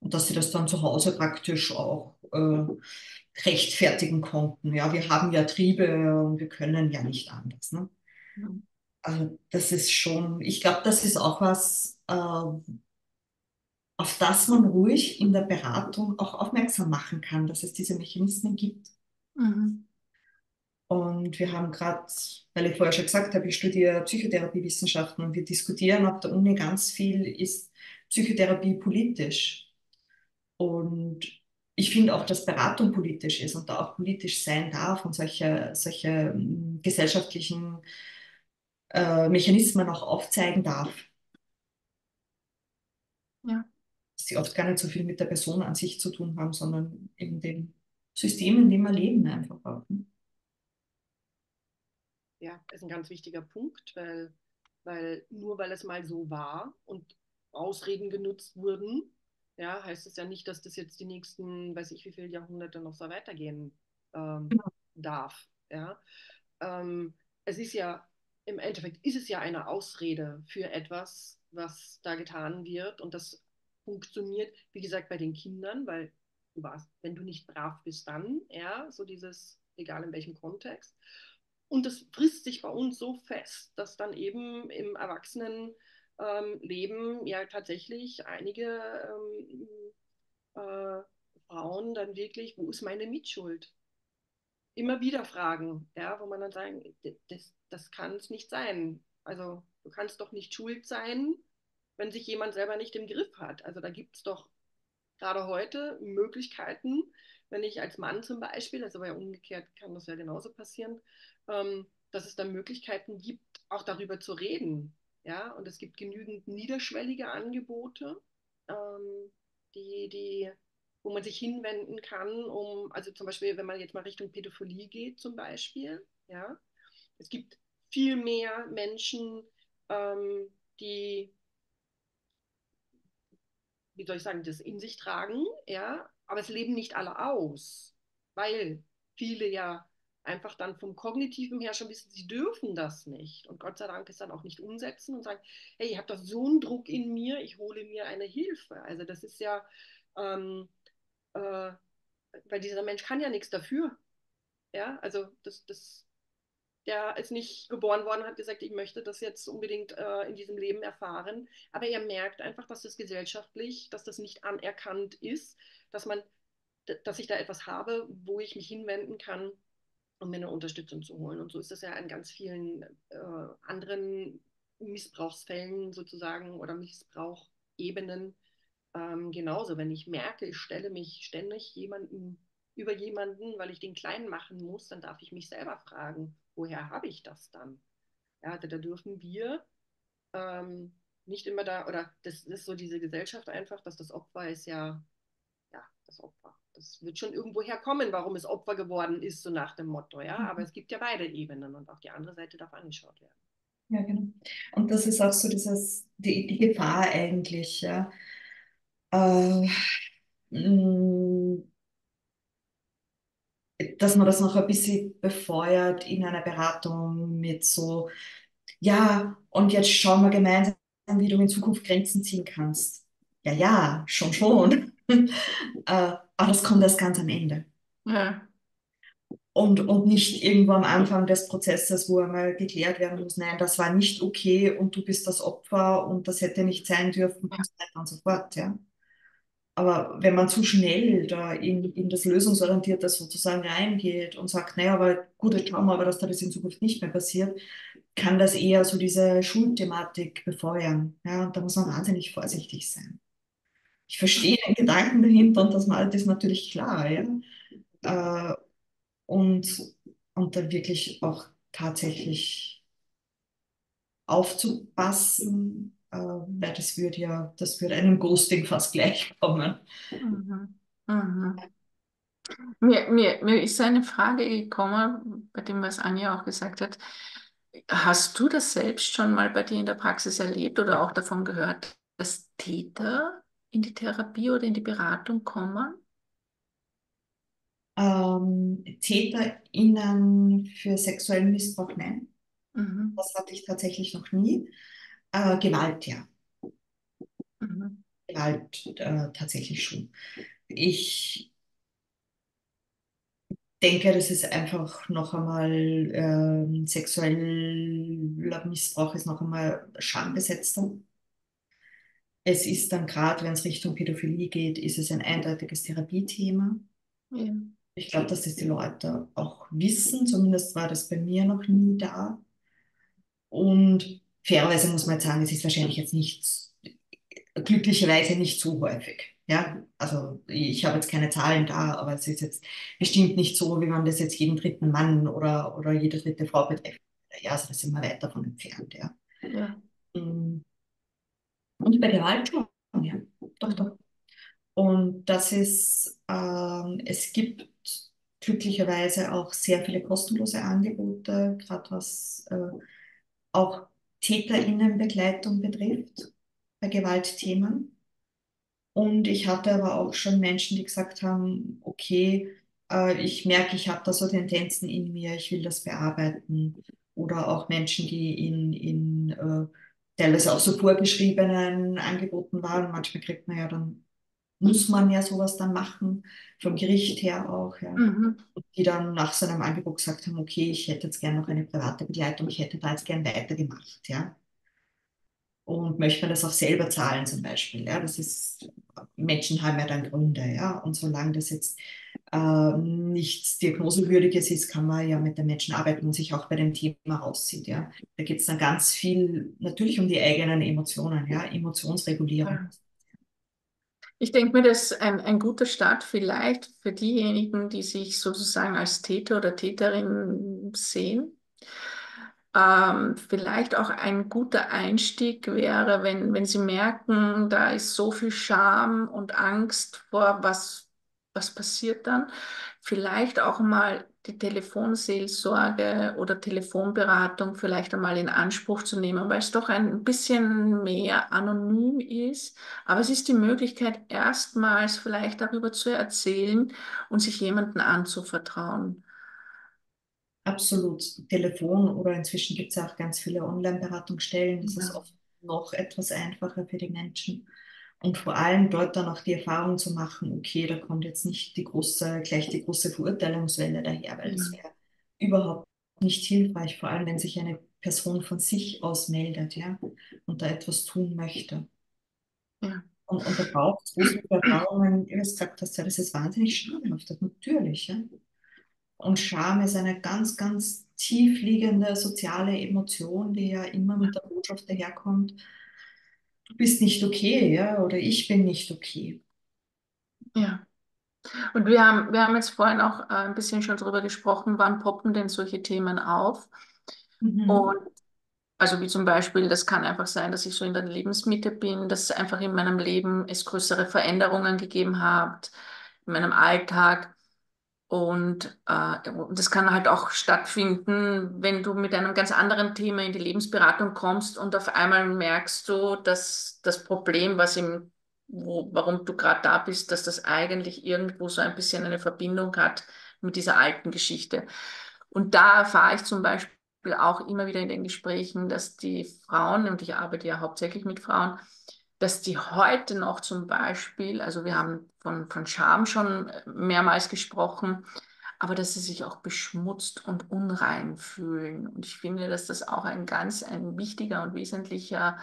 Und dass sie das dann zu Hause praktisch auch rechtfertigen konnten. Ja, wir haben ja Triebe und wir können ja nicht anders. Ne? Mhm. Also das ist schon, ich glaube, das ist auch was, auf das man ruhig in der Beratung auch aufmerksam machen kann, dass es diese Mechanismen gibt. Mhm. Und wir haben gerade, weil ich vorher schon gesagt habe, ich studiere Psychotherapiewissenschaften und wir diskutieren auf der Uni ganz viel, ist Psychotherapie politisch? Und ich finde auch, dass Beratung politisch ist und da auch politisch sein darf und solche gesellschaftlichen Mechanismen auch aufzeigen darf, Ja. dass sie oft gar nicht so viel mit der Person an sich zu tun haben, sondern in dem System, in dem wir leben, einfach auch. Ne? Ja, ist ein ganz wichtiger Punkt, weil nur weil es mal so war und Ausreden genutzt wurden, ja, heißt es ja nicht, dass das jetzt die nächsten, weiß ich wie viele Jahrhunderte noch so weitergehen darf. Ja. Ähm, Es ist ja, im Endeffekt ist es ja eine Ausrede für etwas, was da getan wird und das funktioniert, wie gesagt, bei den Kindern, weil du warst, wenn du nicht brav bist, dann, ja, so dieses, egal in welchem Kontext. Und das frisst sich bei uns so fest, dass dann eben im Erwachsenenleben ja tatsächlich einige äh, Frauen dann wirklich, wo ist meine Mitschuld? Immer wieder fragen, ja, wo man dann sagen, das kann es nicht sein. Also du kannst doch nicht schuld sein, wenn sich jemand selber nicht im Griff hat. Also da gibt es doch gerade heute Möglichkeiten, wenn ich als Mann zum Beispiel, also ja umgekehrt kann das ja genauso passieren, dass es dann Möglichkeiten gibt, auch darüber zu reden. Ja, und es gibt genügend niederschwellige Angebote, ähm, die, wo man sich hinwenden kann, um, also zum Beispiel, wenn man jetzt mal Richtung Pädophilie geht, zum Beispiel, ja, es gibt viel mehr Menschen, die, wie soll ich sagen, das in sich tragen, ja, aber es leben nicht alle aus, weil viele ja einfach dann vom Kognitiven her schon wissen, sie dürfen das nicht und Gott sei Dank es dann auch nicht umsetzen und sagen, hey, ich habe doch so einen Druck in mir, ich hole mir eine Hilfe. Also das ist ja, ähm, äh, weil dieser Mensch kann ja nichts dafür, ja, also der ist nicht geboren worden, hat gesagt, ich möchte das jetzt unbedingt in diesem Leben erfahren. Aber er merkt einfach, dass das gesellschaftlich, dass das nicht anerkannt ist, dass man, dass ich da etwas habe, wo ich mich hinwenden kann, um mir eine Unterstützung zu holen. Und so ist das ja in ganz vielen anderen Missbrauchsfällen sozusagen oder Missbrauchebenen genauso. Wenn ich merke, ich stelle mich ständig über jemanden, weil ich den klein machen muss, dann darf ich mich selber fragen, woher habe ich das dann? Ja, da dürfen wir nicht immer da, oder das ist so diese Gesellschaft einfach, dass das Opfer ist ja, das Opfer. Das wird schon irgendwo herkommen, warum es Opfer geworden ist, so nach dem Motto, ja. Aber es gibt ja beide Ebenen und auch die andere Seite darf angeschaut werden. Ja, genau. Und das ist auch so die Gefahr eigentlich, ja. Äh, mh, dass man das noch ein bisschen befeuert in einer Beratung mit so, ja, und jetzt schauen wir gemeinsam, wie du in Zukunft Grenzen ziehen kannst. Ja, ja, schon, schon. Aber das kommt erst ganz am Ende. Ja. Und nicht irgendwo am Anfang des Prozesses, wo einmal geklärt werden muss, nein, das war nicht okay und du bist das Opfer und das hätte nicht sein dürfen und so weiter und so fort, ja. Aber wenn man zu schnell da in das Lösungsorientierte sozusagen reingeht und sagt, naja, aber gut, jetzt schauen wir aber, dass da das in Zukunft nicht mehr passiert, kann das eher so diese Schuldthematik befeuern. Ja, und da muss man wahnsinnig vorsichtig sein. Ich verstehe den Gedanken dahinter und das mal ist natürlich klar, ja. Äh, und, und dann wirklich auch tatsächlich aufzupassen, weil das würde einem Ghosting fast gleichkommen. Mhm. Mhm. Mir ist eine Frage gekommen, bei dem, was Anja auch gesagt hat. Hast du das selbst schon mal bei dir in der Praxis erlebt oder auch davon gehört, dass Täter in die Therapie oder in die Beratung kommen? TäterInnen für sexuellen Missbrauch, nein, Mhm. das hatte ich tatsächlich noch nie. Gewalt, ja. Mhm. Gewalt tatsächlich schon. Ich denke, das ist einfach noch einmal, sexueller Missbrauch ist noch einmal schambesetzter. Es ist dann gerade, wenn es Richtung Pädophilie geht, ist es ein eindeutiges Therapiethema. Ja. Ich glaube, dass das die Leute auch wissen, zumindest war das bei mir noch nie da. Und fairerweise muss man jetzt sagen, es ist wahrscheinlich jetzt nicht, glücklicherweise nicht so häufig. Ja, also ich habe jetzt keine Zahlen da, aber es ist jetzt bestimmt nicht so, wie man das jetzt jeden dritten Mann oder jede dritte Frau betrifft. Ja, also da sind wir weit davon entfernt, ja. Ja. Und bei Gewalt schon, ja, doch, Mhm. doch. Und das ist, es gibt glücklicherweise auch sehr viele kostenlose Angebote, gerade was auch TäterInnenbegleitung betrifft, bei Gewaltthemen. Und ich hatte aber auch schon Menschen, die gesagt haben, okay, ich merke, ich habe da so Tendenzen in mir, ich will das bearbeiten. Oder auch Menschen, die in teilweise auch so vorgeschriebenen Angeboten waren. Manchmal kriegt man ja dann, muss man ja sowas dann machen, vom Gericht her auch, ja. Mhm. Die dann nach so einem Angebot gesagt haben, okay, ich hätte jetzt gerne noch eine private Begleitung, ich hätte da jetzt gern weitergemacht, ja. Und möchte man das auch selber zahlen zum Beispiel, ja. Das ist, Menschen haben ja dann Gründe, ja. Und solange das jetzt nichts Diagnosewürdiges ist, kann man ja mit den Menschen arbeiten und sich auch bei dem Thema rauszieht, ja. Da geht es dann ganz viel natürlich um die eigenen Emotionen, ja, Emotionsregulierung. Ja. Ich denke mir, das ist ein guter Start vielleicht für diejenigen, die sich sozusagen als Täter oder Täterin sehen. Vielleicht auch ein guter Einstieg wäre, wenn Sie merken, da ist so viel Scham und Angst vor, was passiert dann. Vielleicht auch mal die Telefonseelsorge oder Telefonberatung vielleicht einmal in Anspruch zu nehmen, weil es doch ein bisschen mehr anonym ist. Aber es ist die Möglichkeit, erstmals vielleicht darüber zu erzählen und sich jemandem anzuvertrauen. Absolut. Telefon oder inzwischen gibt es ja auch ganz viele Online-Beratungsstellen. Das ist Ja. oft noch etwas einfacher für die Menschen. Und vor allem dort dann auch die Erfahrung zu machen, okay, da kommt jetzt nicht gleich die große Verurteilungswelle daher, weil das Ja. wäre überhaupt nicht hilfreich, vor allem wenn sich eine Person von sich aus meldet, ja, und da etwas tun möchte. Ja. Und da braucht es große Erfahrungen, wie du gesagt hast, ja, das ist wahnsinnig schambehaftet, natürlich, ja. Und Scham ist eine ganz, ganz tief liegende soziale Emotion, die ja immer mit der Botschaft daherkommt, du bist nicht okay, ja, oder ich bin nicht okay. Ja. Und wir haben jetzt vorhin auch ein bisschen schon drüber gesprochen, wann poppen denn solche Themen auf? Mhm. Und also wie zum Beispiel, das kann einfach sein, dass ich so in der Lebensmitte bin, dass einfach in meinem Leben es größere Veränderungen gegeben hat, in meinem Alltag. Und das kann halt auch stattfinden, wenn du mit einem ganz anderen Thema in die Lebensberatung kommst und auf einmal merkst du, dass das Problem, warum du gerade da bist, dass das eigentlich irgendwo so ein bisschen eine Verbindung hat mit dieser alten Geschichte. Und da erfahre ich zum Beispiel auch immer wieder in den Gesprächen, dass die Frauen, und ich arbeite ja hauptsächlich mit Frauen, dass die heute noch zum Beispiel, also wir haben von Scham schon mehrmals gesprochen, aber dass sie sich auch beschmutzt und unrein fühlen. Und ich finde, dass das auch ein wichtiger und wesentlicher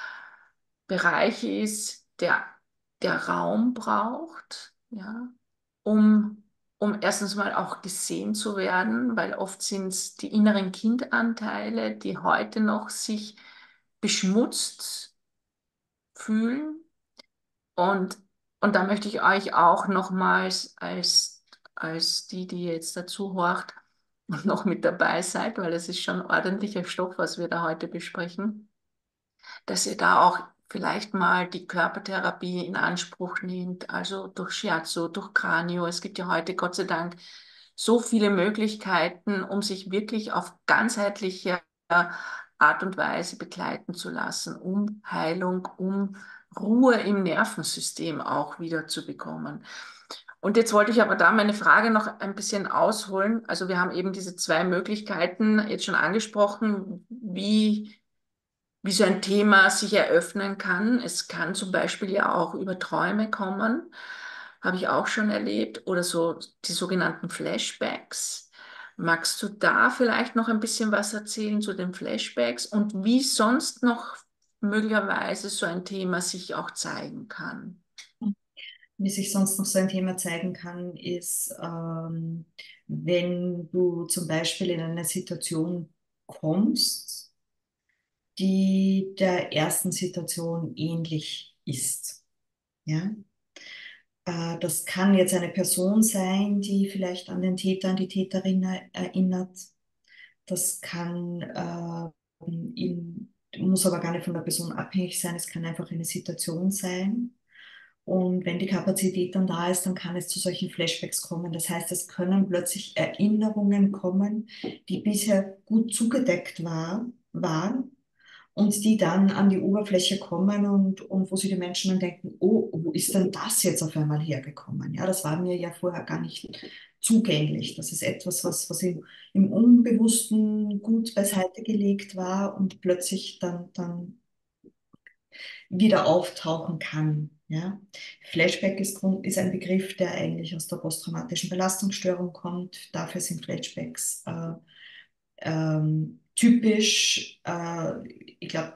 Bereich ist, der Raum braucht, ja, um, um erstens mal auch gesehen zu werden, weil oft sind es die inneren Kindanteile, die heute noch sich beschmutzt fühlen. Und, und da möchte ich euch auch nochmals als die jetzt dazu horcht und noch mit dabei seid, weil es ist schon ordentlicher Stoff, was wir da heute besprechen, dass ihr da auch vielleicht mal die Körpertherapie in Anspruch nehmt, also durch Shiatsu, durch Kranio. Es gibt ja heute Gott sei Dank so viele Möglichkeiten, um sich wirklich auf ganzheitliche Art und Weise begleiten zu lassen, um Heilung, um Ruhe im Nervensystem auch wieder zu bekommen. Und jetzt wollte ich aber da meine Frage noch ein bisschen ausholen. Also wir haben eben diese zwei Möglichkeiten jetzt schon angesprochen, wie so ein Thema sich eröffnen kann. Es kann zum Beispiel ja auch über Träume kommen, habe ich auch schon erlebt, oder so die sogenannten Flashbacks. Magst du da vielleicht noch ein bisschen was erzählen zu den Flashbacks und wie sonst noch möglicherweise so ein Thema sich auch zeigen kann? Wie sich sonst noch so ein Thema zeigen kann, ist, wenn du zum Beispiel in eine Situation kommst, die der ersten Situation ähnlich ist. Ja? Das kann jetzt eine Person sein, die vielleicht an den Täter, an die Täterin erinnert. Das kann muss aber gar nicht von der Person abhängig sein. Es kann einfach eine Situation sein. Und wenn die Kapazität dann da ist, dann kann es zu solchen Flashbacks kommen. Das heißt, es können plötzlich Erinnerungen kommen, die bisher gut zugedeckt waren und die dann an die Oberfläche kommen und wo sich die Menschen dann denken, oh, wo ist denn das jetzt auf einmal hergekommen? Ja, das war mir ja vorher gar nicht zugänglich. Das ist etwas, was im Unbewussten gut beiseite gelegt war und plötzlich dann wieder auftauchen kann. Ja? Flashback ist ein Begriff, der eigentlich aus der posttraumatischen Belastungsstörung kommt. Dafür sind Flashbacks typisch. Ich glaube,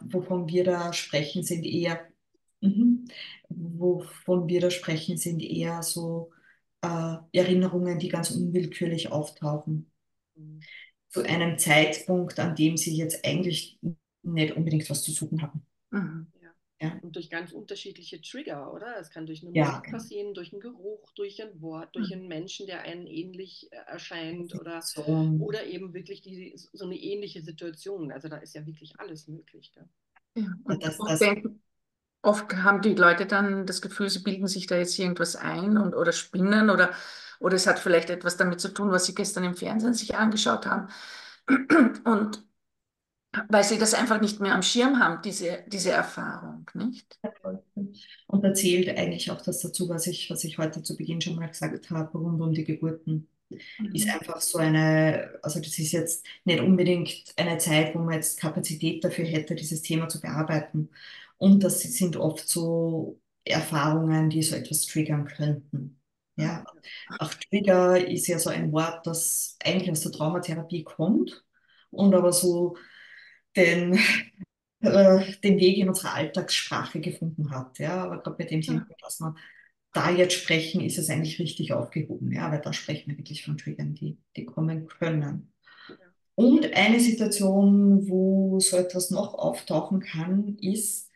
mhm, wovon wir da sprechen, sind eher so Erinnerungen, die ganz unwillkürlich auftauchen. Mhm. Zu einem Zeitpunkt, an dem sie jetzt eigentlich nicht unbedingt was zu suchen haben. Mhm. Ja. Ja, Und durch ganz unterschiedliche Trigger, oder? Es kann durch eine ja, Musik genau. passieren, durch einen Geruch, durch ein Wort, durch Mhm. einen Menschen, der einen ähnlich erscheint So, oder eben wirklich so eine ähnliche Situation. Also da ist ja wirklich alles möglich. Gell? Ja. Und das, das, oft haben die Leute dann das Gefühl, sie bilden sich da jetzt irgendwas ein oder spinnen oder es hat vielleicht etwas damit zu tun, was sie gestern im Fernsehen sich angeschaut haben. Und weil sie das einfach nicht mehr am Schirm haben, diese Erfahrung, nicht? und da zählt eigentlich auch das dazu, was ich heute zu Beginn schon mal gesagt habe, rund um die Geburten. Ist Mhm. einfach so eine, also das ist jetzt nicht unbedingt eine Zeit, wo man jetzt Kapazität dafür hätte, dieses Thema zu bearbeiten. Und das sind oft so Erfahrungen, die so etwas triggern könnten. Ja, auch Trigger ist ja so ein Wort, das eigentlich aus der Traumatherapie kommt und aber so den, den Weg in unsere Alltagssprache gefunden hat. Ja, aber gerade bei dem Thema, Ja. das wir da jetzt sprechen, ist es eigentlich richtig aufgehoben. Ja, weil da sprechen wir wirklich von Triggern, die kommen können. Ja. Und eine Situation, wo so etwas noch auftauchen kann, ist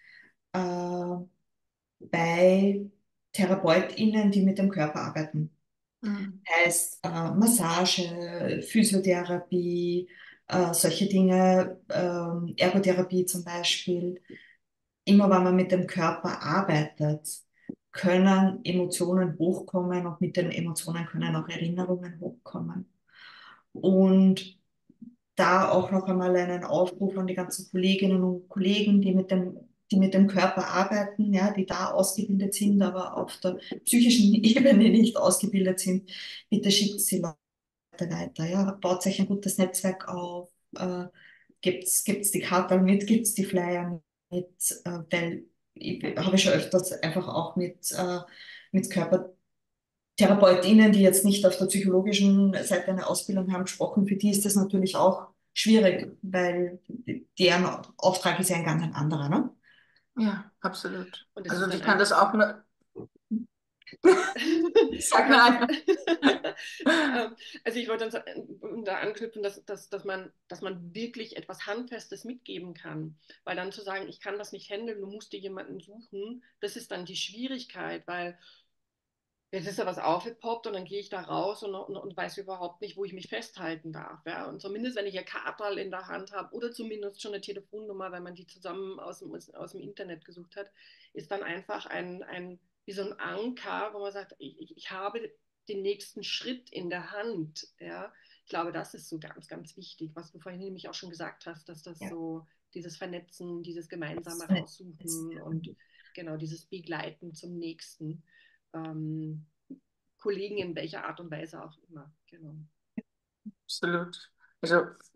bei TherapeutInnen, die mit dem Körper arbeiten. Mhm. Heißt Massage, Physiotherapie, solche Dinge, Ergotherapie zum Beispiel. Immer wenn man mit dem Körper arbeitet, können Emotionen hochkommen und mit den Emotionen können auch Erinnerungen hochkommen. Und da auch noch einmal einen Aufruf an die ganzen Kolleginnen und Kollegen, die mit dem Körper arbeiten, ja, die da ausgebildet sind, aber auf der psychischen Ebene nicht ausgebildet sind. Bitte schickt sie Leute weiter, ja, baut euch ein gutes Netzwerk auf, gibt's die Karte mit, gibt's die Flyer mit, weil habe ich schon öfters einfach auch mit KörpertherapeutInnen, die jetzt nicht auf der psychologischen Seite eine Ausbildung haben, gesprochen. Für die ist das natürlich auch schwierig, weil deren Auftrag ist ja ein ganz anderer, ne? Ja, absolut. Und es Also ist und halt ich kann das einfach. auch nur. Du Sag kannst es. mal. Also ich wollte da anknüpfen, dass man wirklich etwas Handfestes mitgeben kann. Weil dann zu sagen, ich kann das nicht handeln, du musst dir jemanden suchen, das ist dann die Schwierigkeit, weil jetzt ist da was aufgepoppt und dann gehe ich da raus und weiß überhaupt nicht, wo ich mich festhalten darf. Ja? Und zumindest, wenn ich ein Kartal in der Hand habe oder zumindest schon eine Telefonnummer, weil man die zusammen aus dem Internet gesucht hat, ist dann einfach wie so ein Anker, wo man sagt, ich habe den nächsten Schritt in der Hand. Ja? Ich glaube, das ist so ganz, ganz wichtig, was du vorhin nämlich auch schon gesagt hast, dass das Ja, so dieses Vernetzen, dieses das gemeinsame ist, Raussuchen und genau dieses Begleiten zum nächsten ähm, Kollegen in welcher Art und Weise auch immer. Genau. Absolut. Also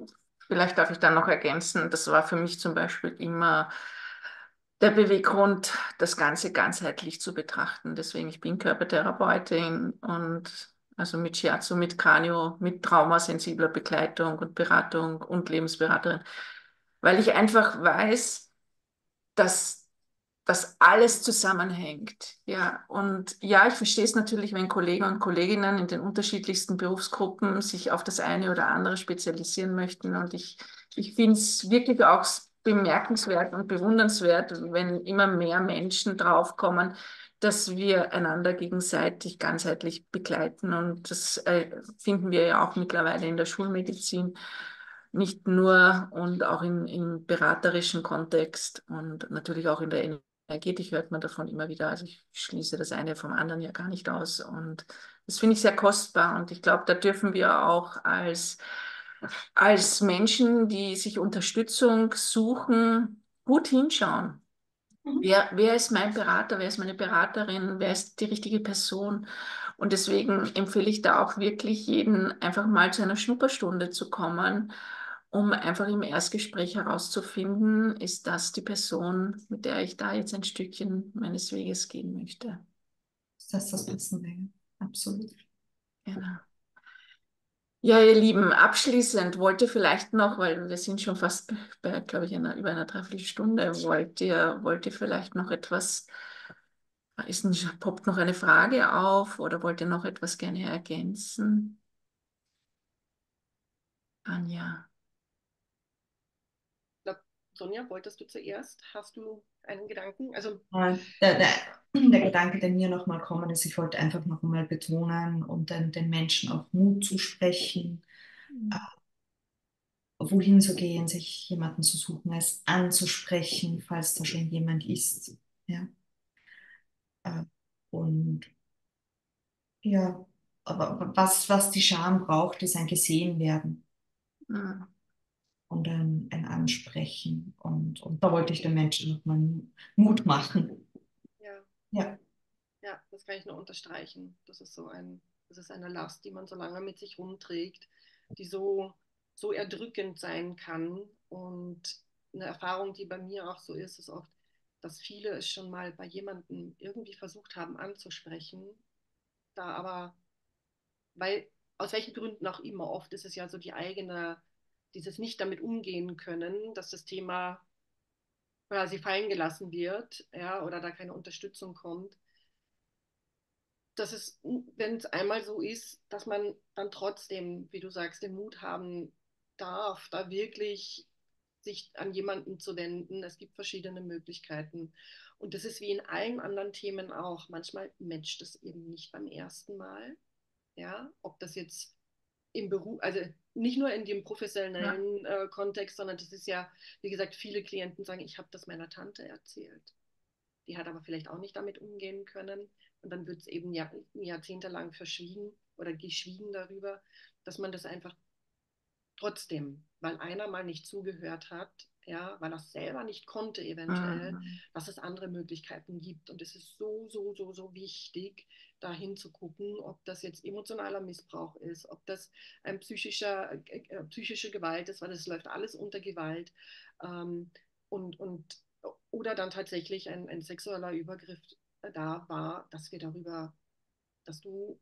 vielleicht darf ich dann noch ergänzen, das war für mich zum Beispiel immer der Beweggrund, das Ganze ganzheitlich zu betrachten. Deswegen, ich bin Körpertherapeutin und also mit Shiatsu, mit Kranio, mit traumasensibler Begleitung und Beratung und Lebensberaterin, weil ich einfach weiß, dass das alles zusammenhängt. Ja, und ja, ich verstehe es natürlich, wenn Kollegen und Kolleginnen in den unterschiedlichsten Berufsgruppen sich auf das eine oder andere spezialisieren möchten. Und ich finde es wirklich auch bemerkenswert und bewundernswert, wenn immer mehr Menschen draufkommen, dass wir einander gegenseitig ganzheitlich begleiten. Und das finden wir ja auch mittlerweile in der Schulmedizin. Nicht nur und auch im beraterischen Kontext und natürlich auch in der Energetik hört man davon immer wieder. Also ich schließe das eine vom anderen ja gar nicht aus. Und das finde ich sehr kostbar. Und ich glaube, da dürfen wir auch als Menschen, die sich Unterstützung suchen, gut hinschauen. Mhm. Wer ist mein Berater? Wer ist meine Beraterin? Wer ist die richtige Person? Und deswegen empfehle ich da auch wirklich jeden, einfach mal zu einer Schnupperstunde zu kommen, um einfach im Erstgespräch herauszufinden, ist das die Person, mit der ich da jetzt ein Stückchen meines Weges gehen möchte. Das ist das Passende. Absolut. Genau. Ja, ihr Lieben, abschließend wollt ihr vielleicht noch, weil wir sind schon fast bei, glaube ich, über einer Dreiviertelstunde, wollt ihr vielleicht noch etwas. Poppt noch eine Frage auf oder wollt ihr noch etwas gerne ergänzen? Anja. Ich glaube, Sonja, wolltest du zuerst? Hast du einen Gedanken? Also, Der Gedanke, der mir nochmal kommt, ist, ich wollte einfach nochmal betonen und den Menschen auch Mut zusprechen, wohin zu gehen, sich jemanden zu suchen, es anzusprechen, falls da schon jemand ist. Ja? Äh, Und ja, aber was die Scham braucht, ist ein Gesehenwerden Mhm. und ein Ansprechen. Und da wollte ich den Menschen nochmal Mut machen. ja, Ja, ja, das kann ich nur unterstreichen. Das ist eine Last, die man so lange mit sich rumträgt, die so erdrückend sein kann. Und eine Erfahrung, die bei mir auch so ist, ist oft, dass viele es schon mal bei jemandem irgendwie versucht haben anzusprechen, da aber, weil aus welchen Gründen auch immer, oft ist es ja so dieses nicht damit umgehen können, dass das Thema quasi fallen gelassen wird, ja, oder da keine Unterstützung kommt, dass es, wenn es einmal so ist, dass man dann trotzdem, wie du sagst, den Mut haben darf, da wirklich sich an jemanden zu wenden. Es gibt verschiedene Möglichkeiten. Und das ist wie in allen anderen Themen auch. Manchmal matcht es eben nicht beim ersten Mal. Ja, ob das jetzt im Beruf, also nicht nur in dem Ja. professionellen Kontext, sondern das ist ja, wie gesagt, viele Klienten sagen, ich habe das meiner Tante erzählt. Die hat aber vielleicht auch nicht damit umgehen können. Und dann wird es eben jahrzehntelang verschwiegen oder geschwiegen darüber, dass man das einfach trotzdem, weil einer mal nicht zugehört hat, ja, weil er es selber nicht konnte eventuell, Mhm. dass es andere Möglichkeiten gibt. Und es ist so wichtig, da hinzugucken, ob das jetzt emotionaler Missbrauch ist, ob das ein psychische Gewalt ist, weil das läuft alles unter Gewalt. Ähm, und oder dann tatsächlich ein sexueller Übergriff da war, dass wir darüber, dass du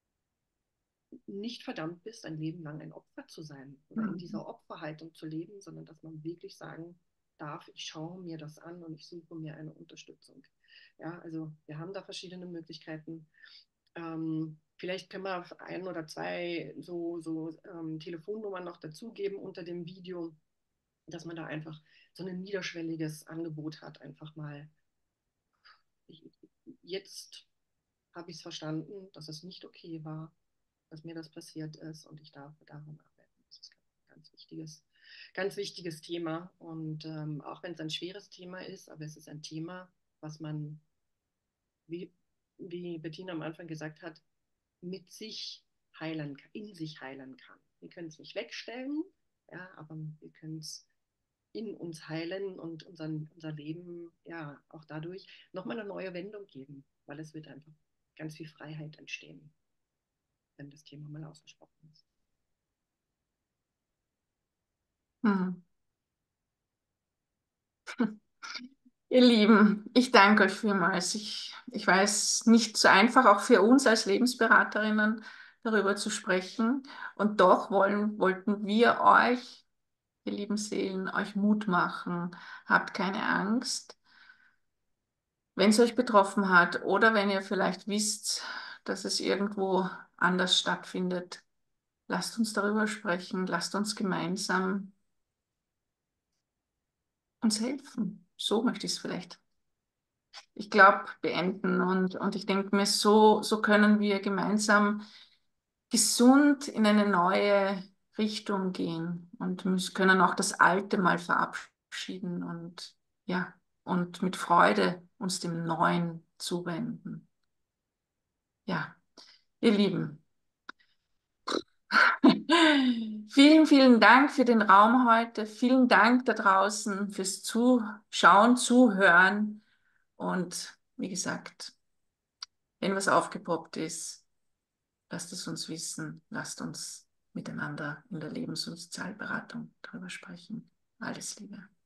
nicht verdammt bist, ein Leben lang ein Opfer zu sein oder in Mhm. dieser Opferhaltung zu leben, sondern dass man wirklich sagen darf, ich schaue mir das an und ich suche mir eine Unterstützung. Ja, also wir haben da verschiedene Möglichkeiten. Vielleicht können wir ein oder zwei Telefonnummern noch dazugeben unter dem Video, dass man da einfach so ein niederschwelliges Angebot hat, einfach mal, ich, jetzt habe ich es verstanden, dass es nicht okay war, dass mir das passiert ist und ich darf daran arbeiten. Das ist ein ganz wichtiges Thema. Und auch wenn es ein schweres Thema ist, aber es ist ein Thema, was man, wie, wie Bettina am Anfang gesagt hat, mit sich in sich heilen kann. Wir können es nicht wegstellen, ja, aber wir können es in uns heilen und unser Leben ja auch dadurch nochmal eine neue Wendung geben, weil es wird einfach ganz viel Freiheit entstehen, wenn das Thema mal ausgesprochen ist. Hm. Ihr Lieben, ich danke euch vielmals. Ich weiß, nicht so einfach, auch für uns als Lebensberaterinnen darüber zu sprechen. Und doch wollten wir euch, ihr lieben Seelen, euch Mut machen. Habt keine Angst. Wenn es euch betroffen hat oder wenn ihr vielleicht wisst, dass es irgendwo anders stattfindet, lasst uns darüber sprechen. Lasst uns gemeinsam uns helfen. So möchte ich es vielleicht, ich glaube, beenden. Und ich denke mir, so können wir gemeinsam gesund in eine neue Richtung gehen und können auch das Alte mal verabschieden und ja, und mit Freude uns dem Neuen zuwenden. Ja, ihr Lieben, vielen, vielen Dank für den Raum heute. Vielen Dank da draußen fürs Zuschauen, Zuhören. Und wie gesagt, wenn was aufgepoppt ist, lasst es uns wissen. Lasst uns miteinander in der Lebens- und Sozialberatung darüber sprechen. Alles Liebe.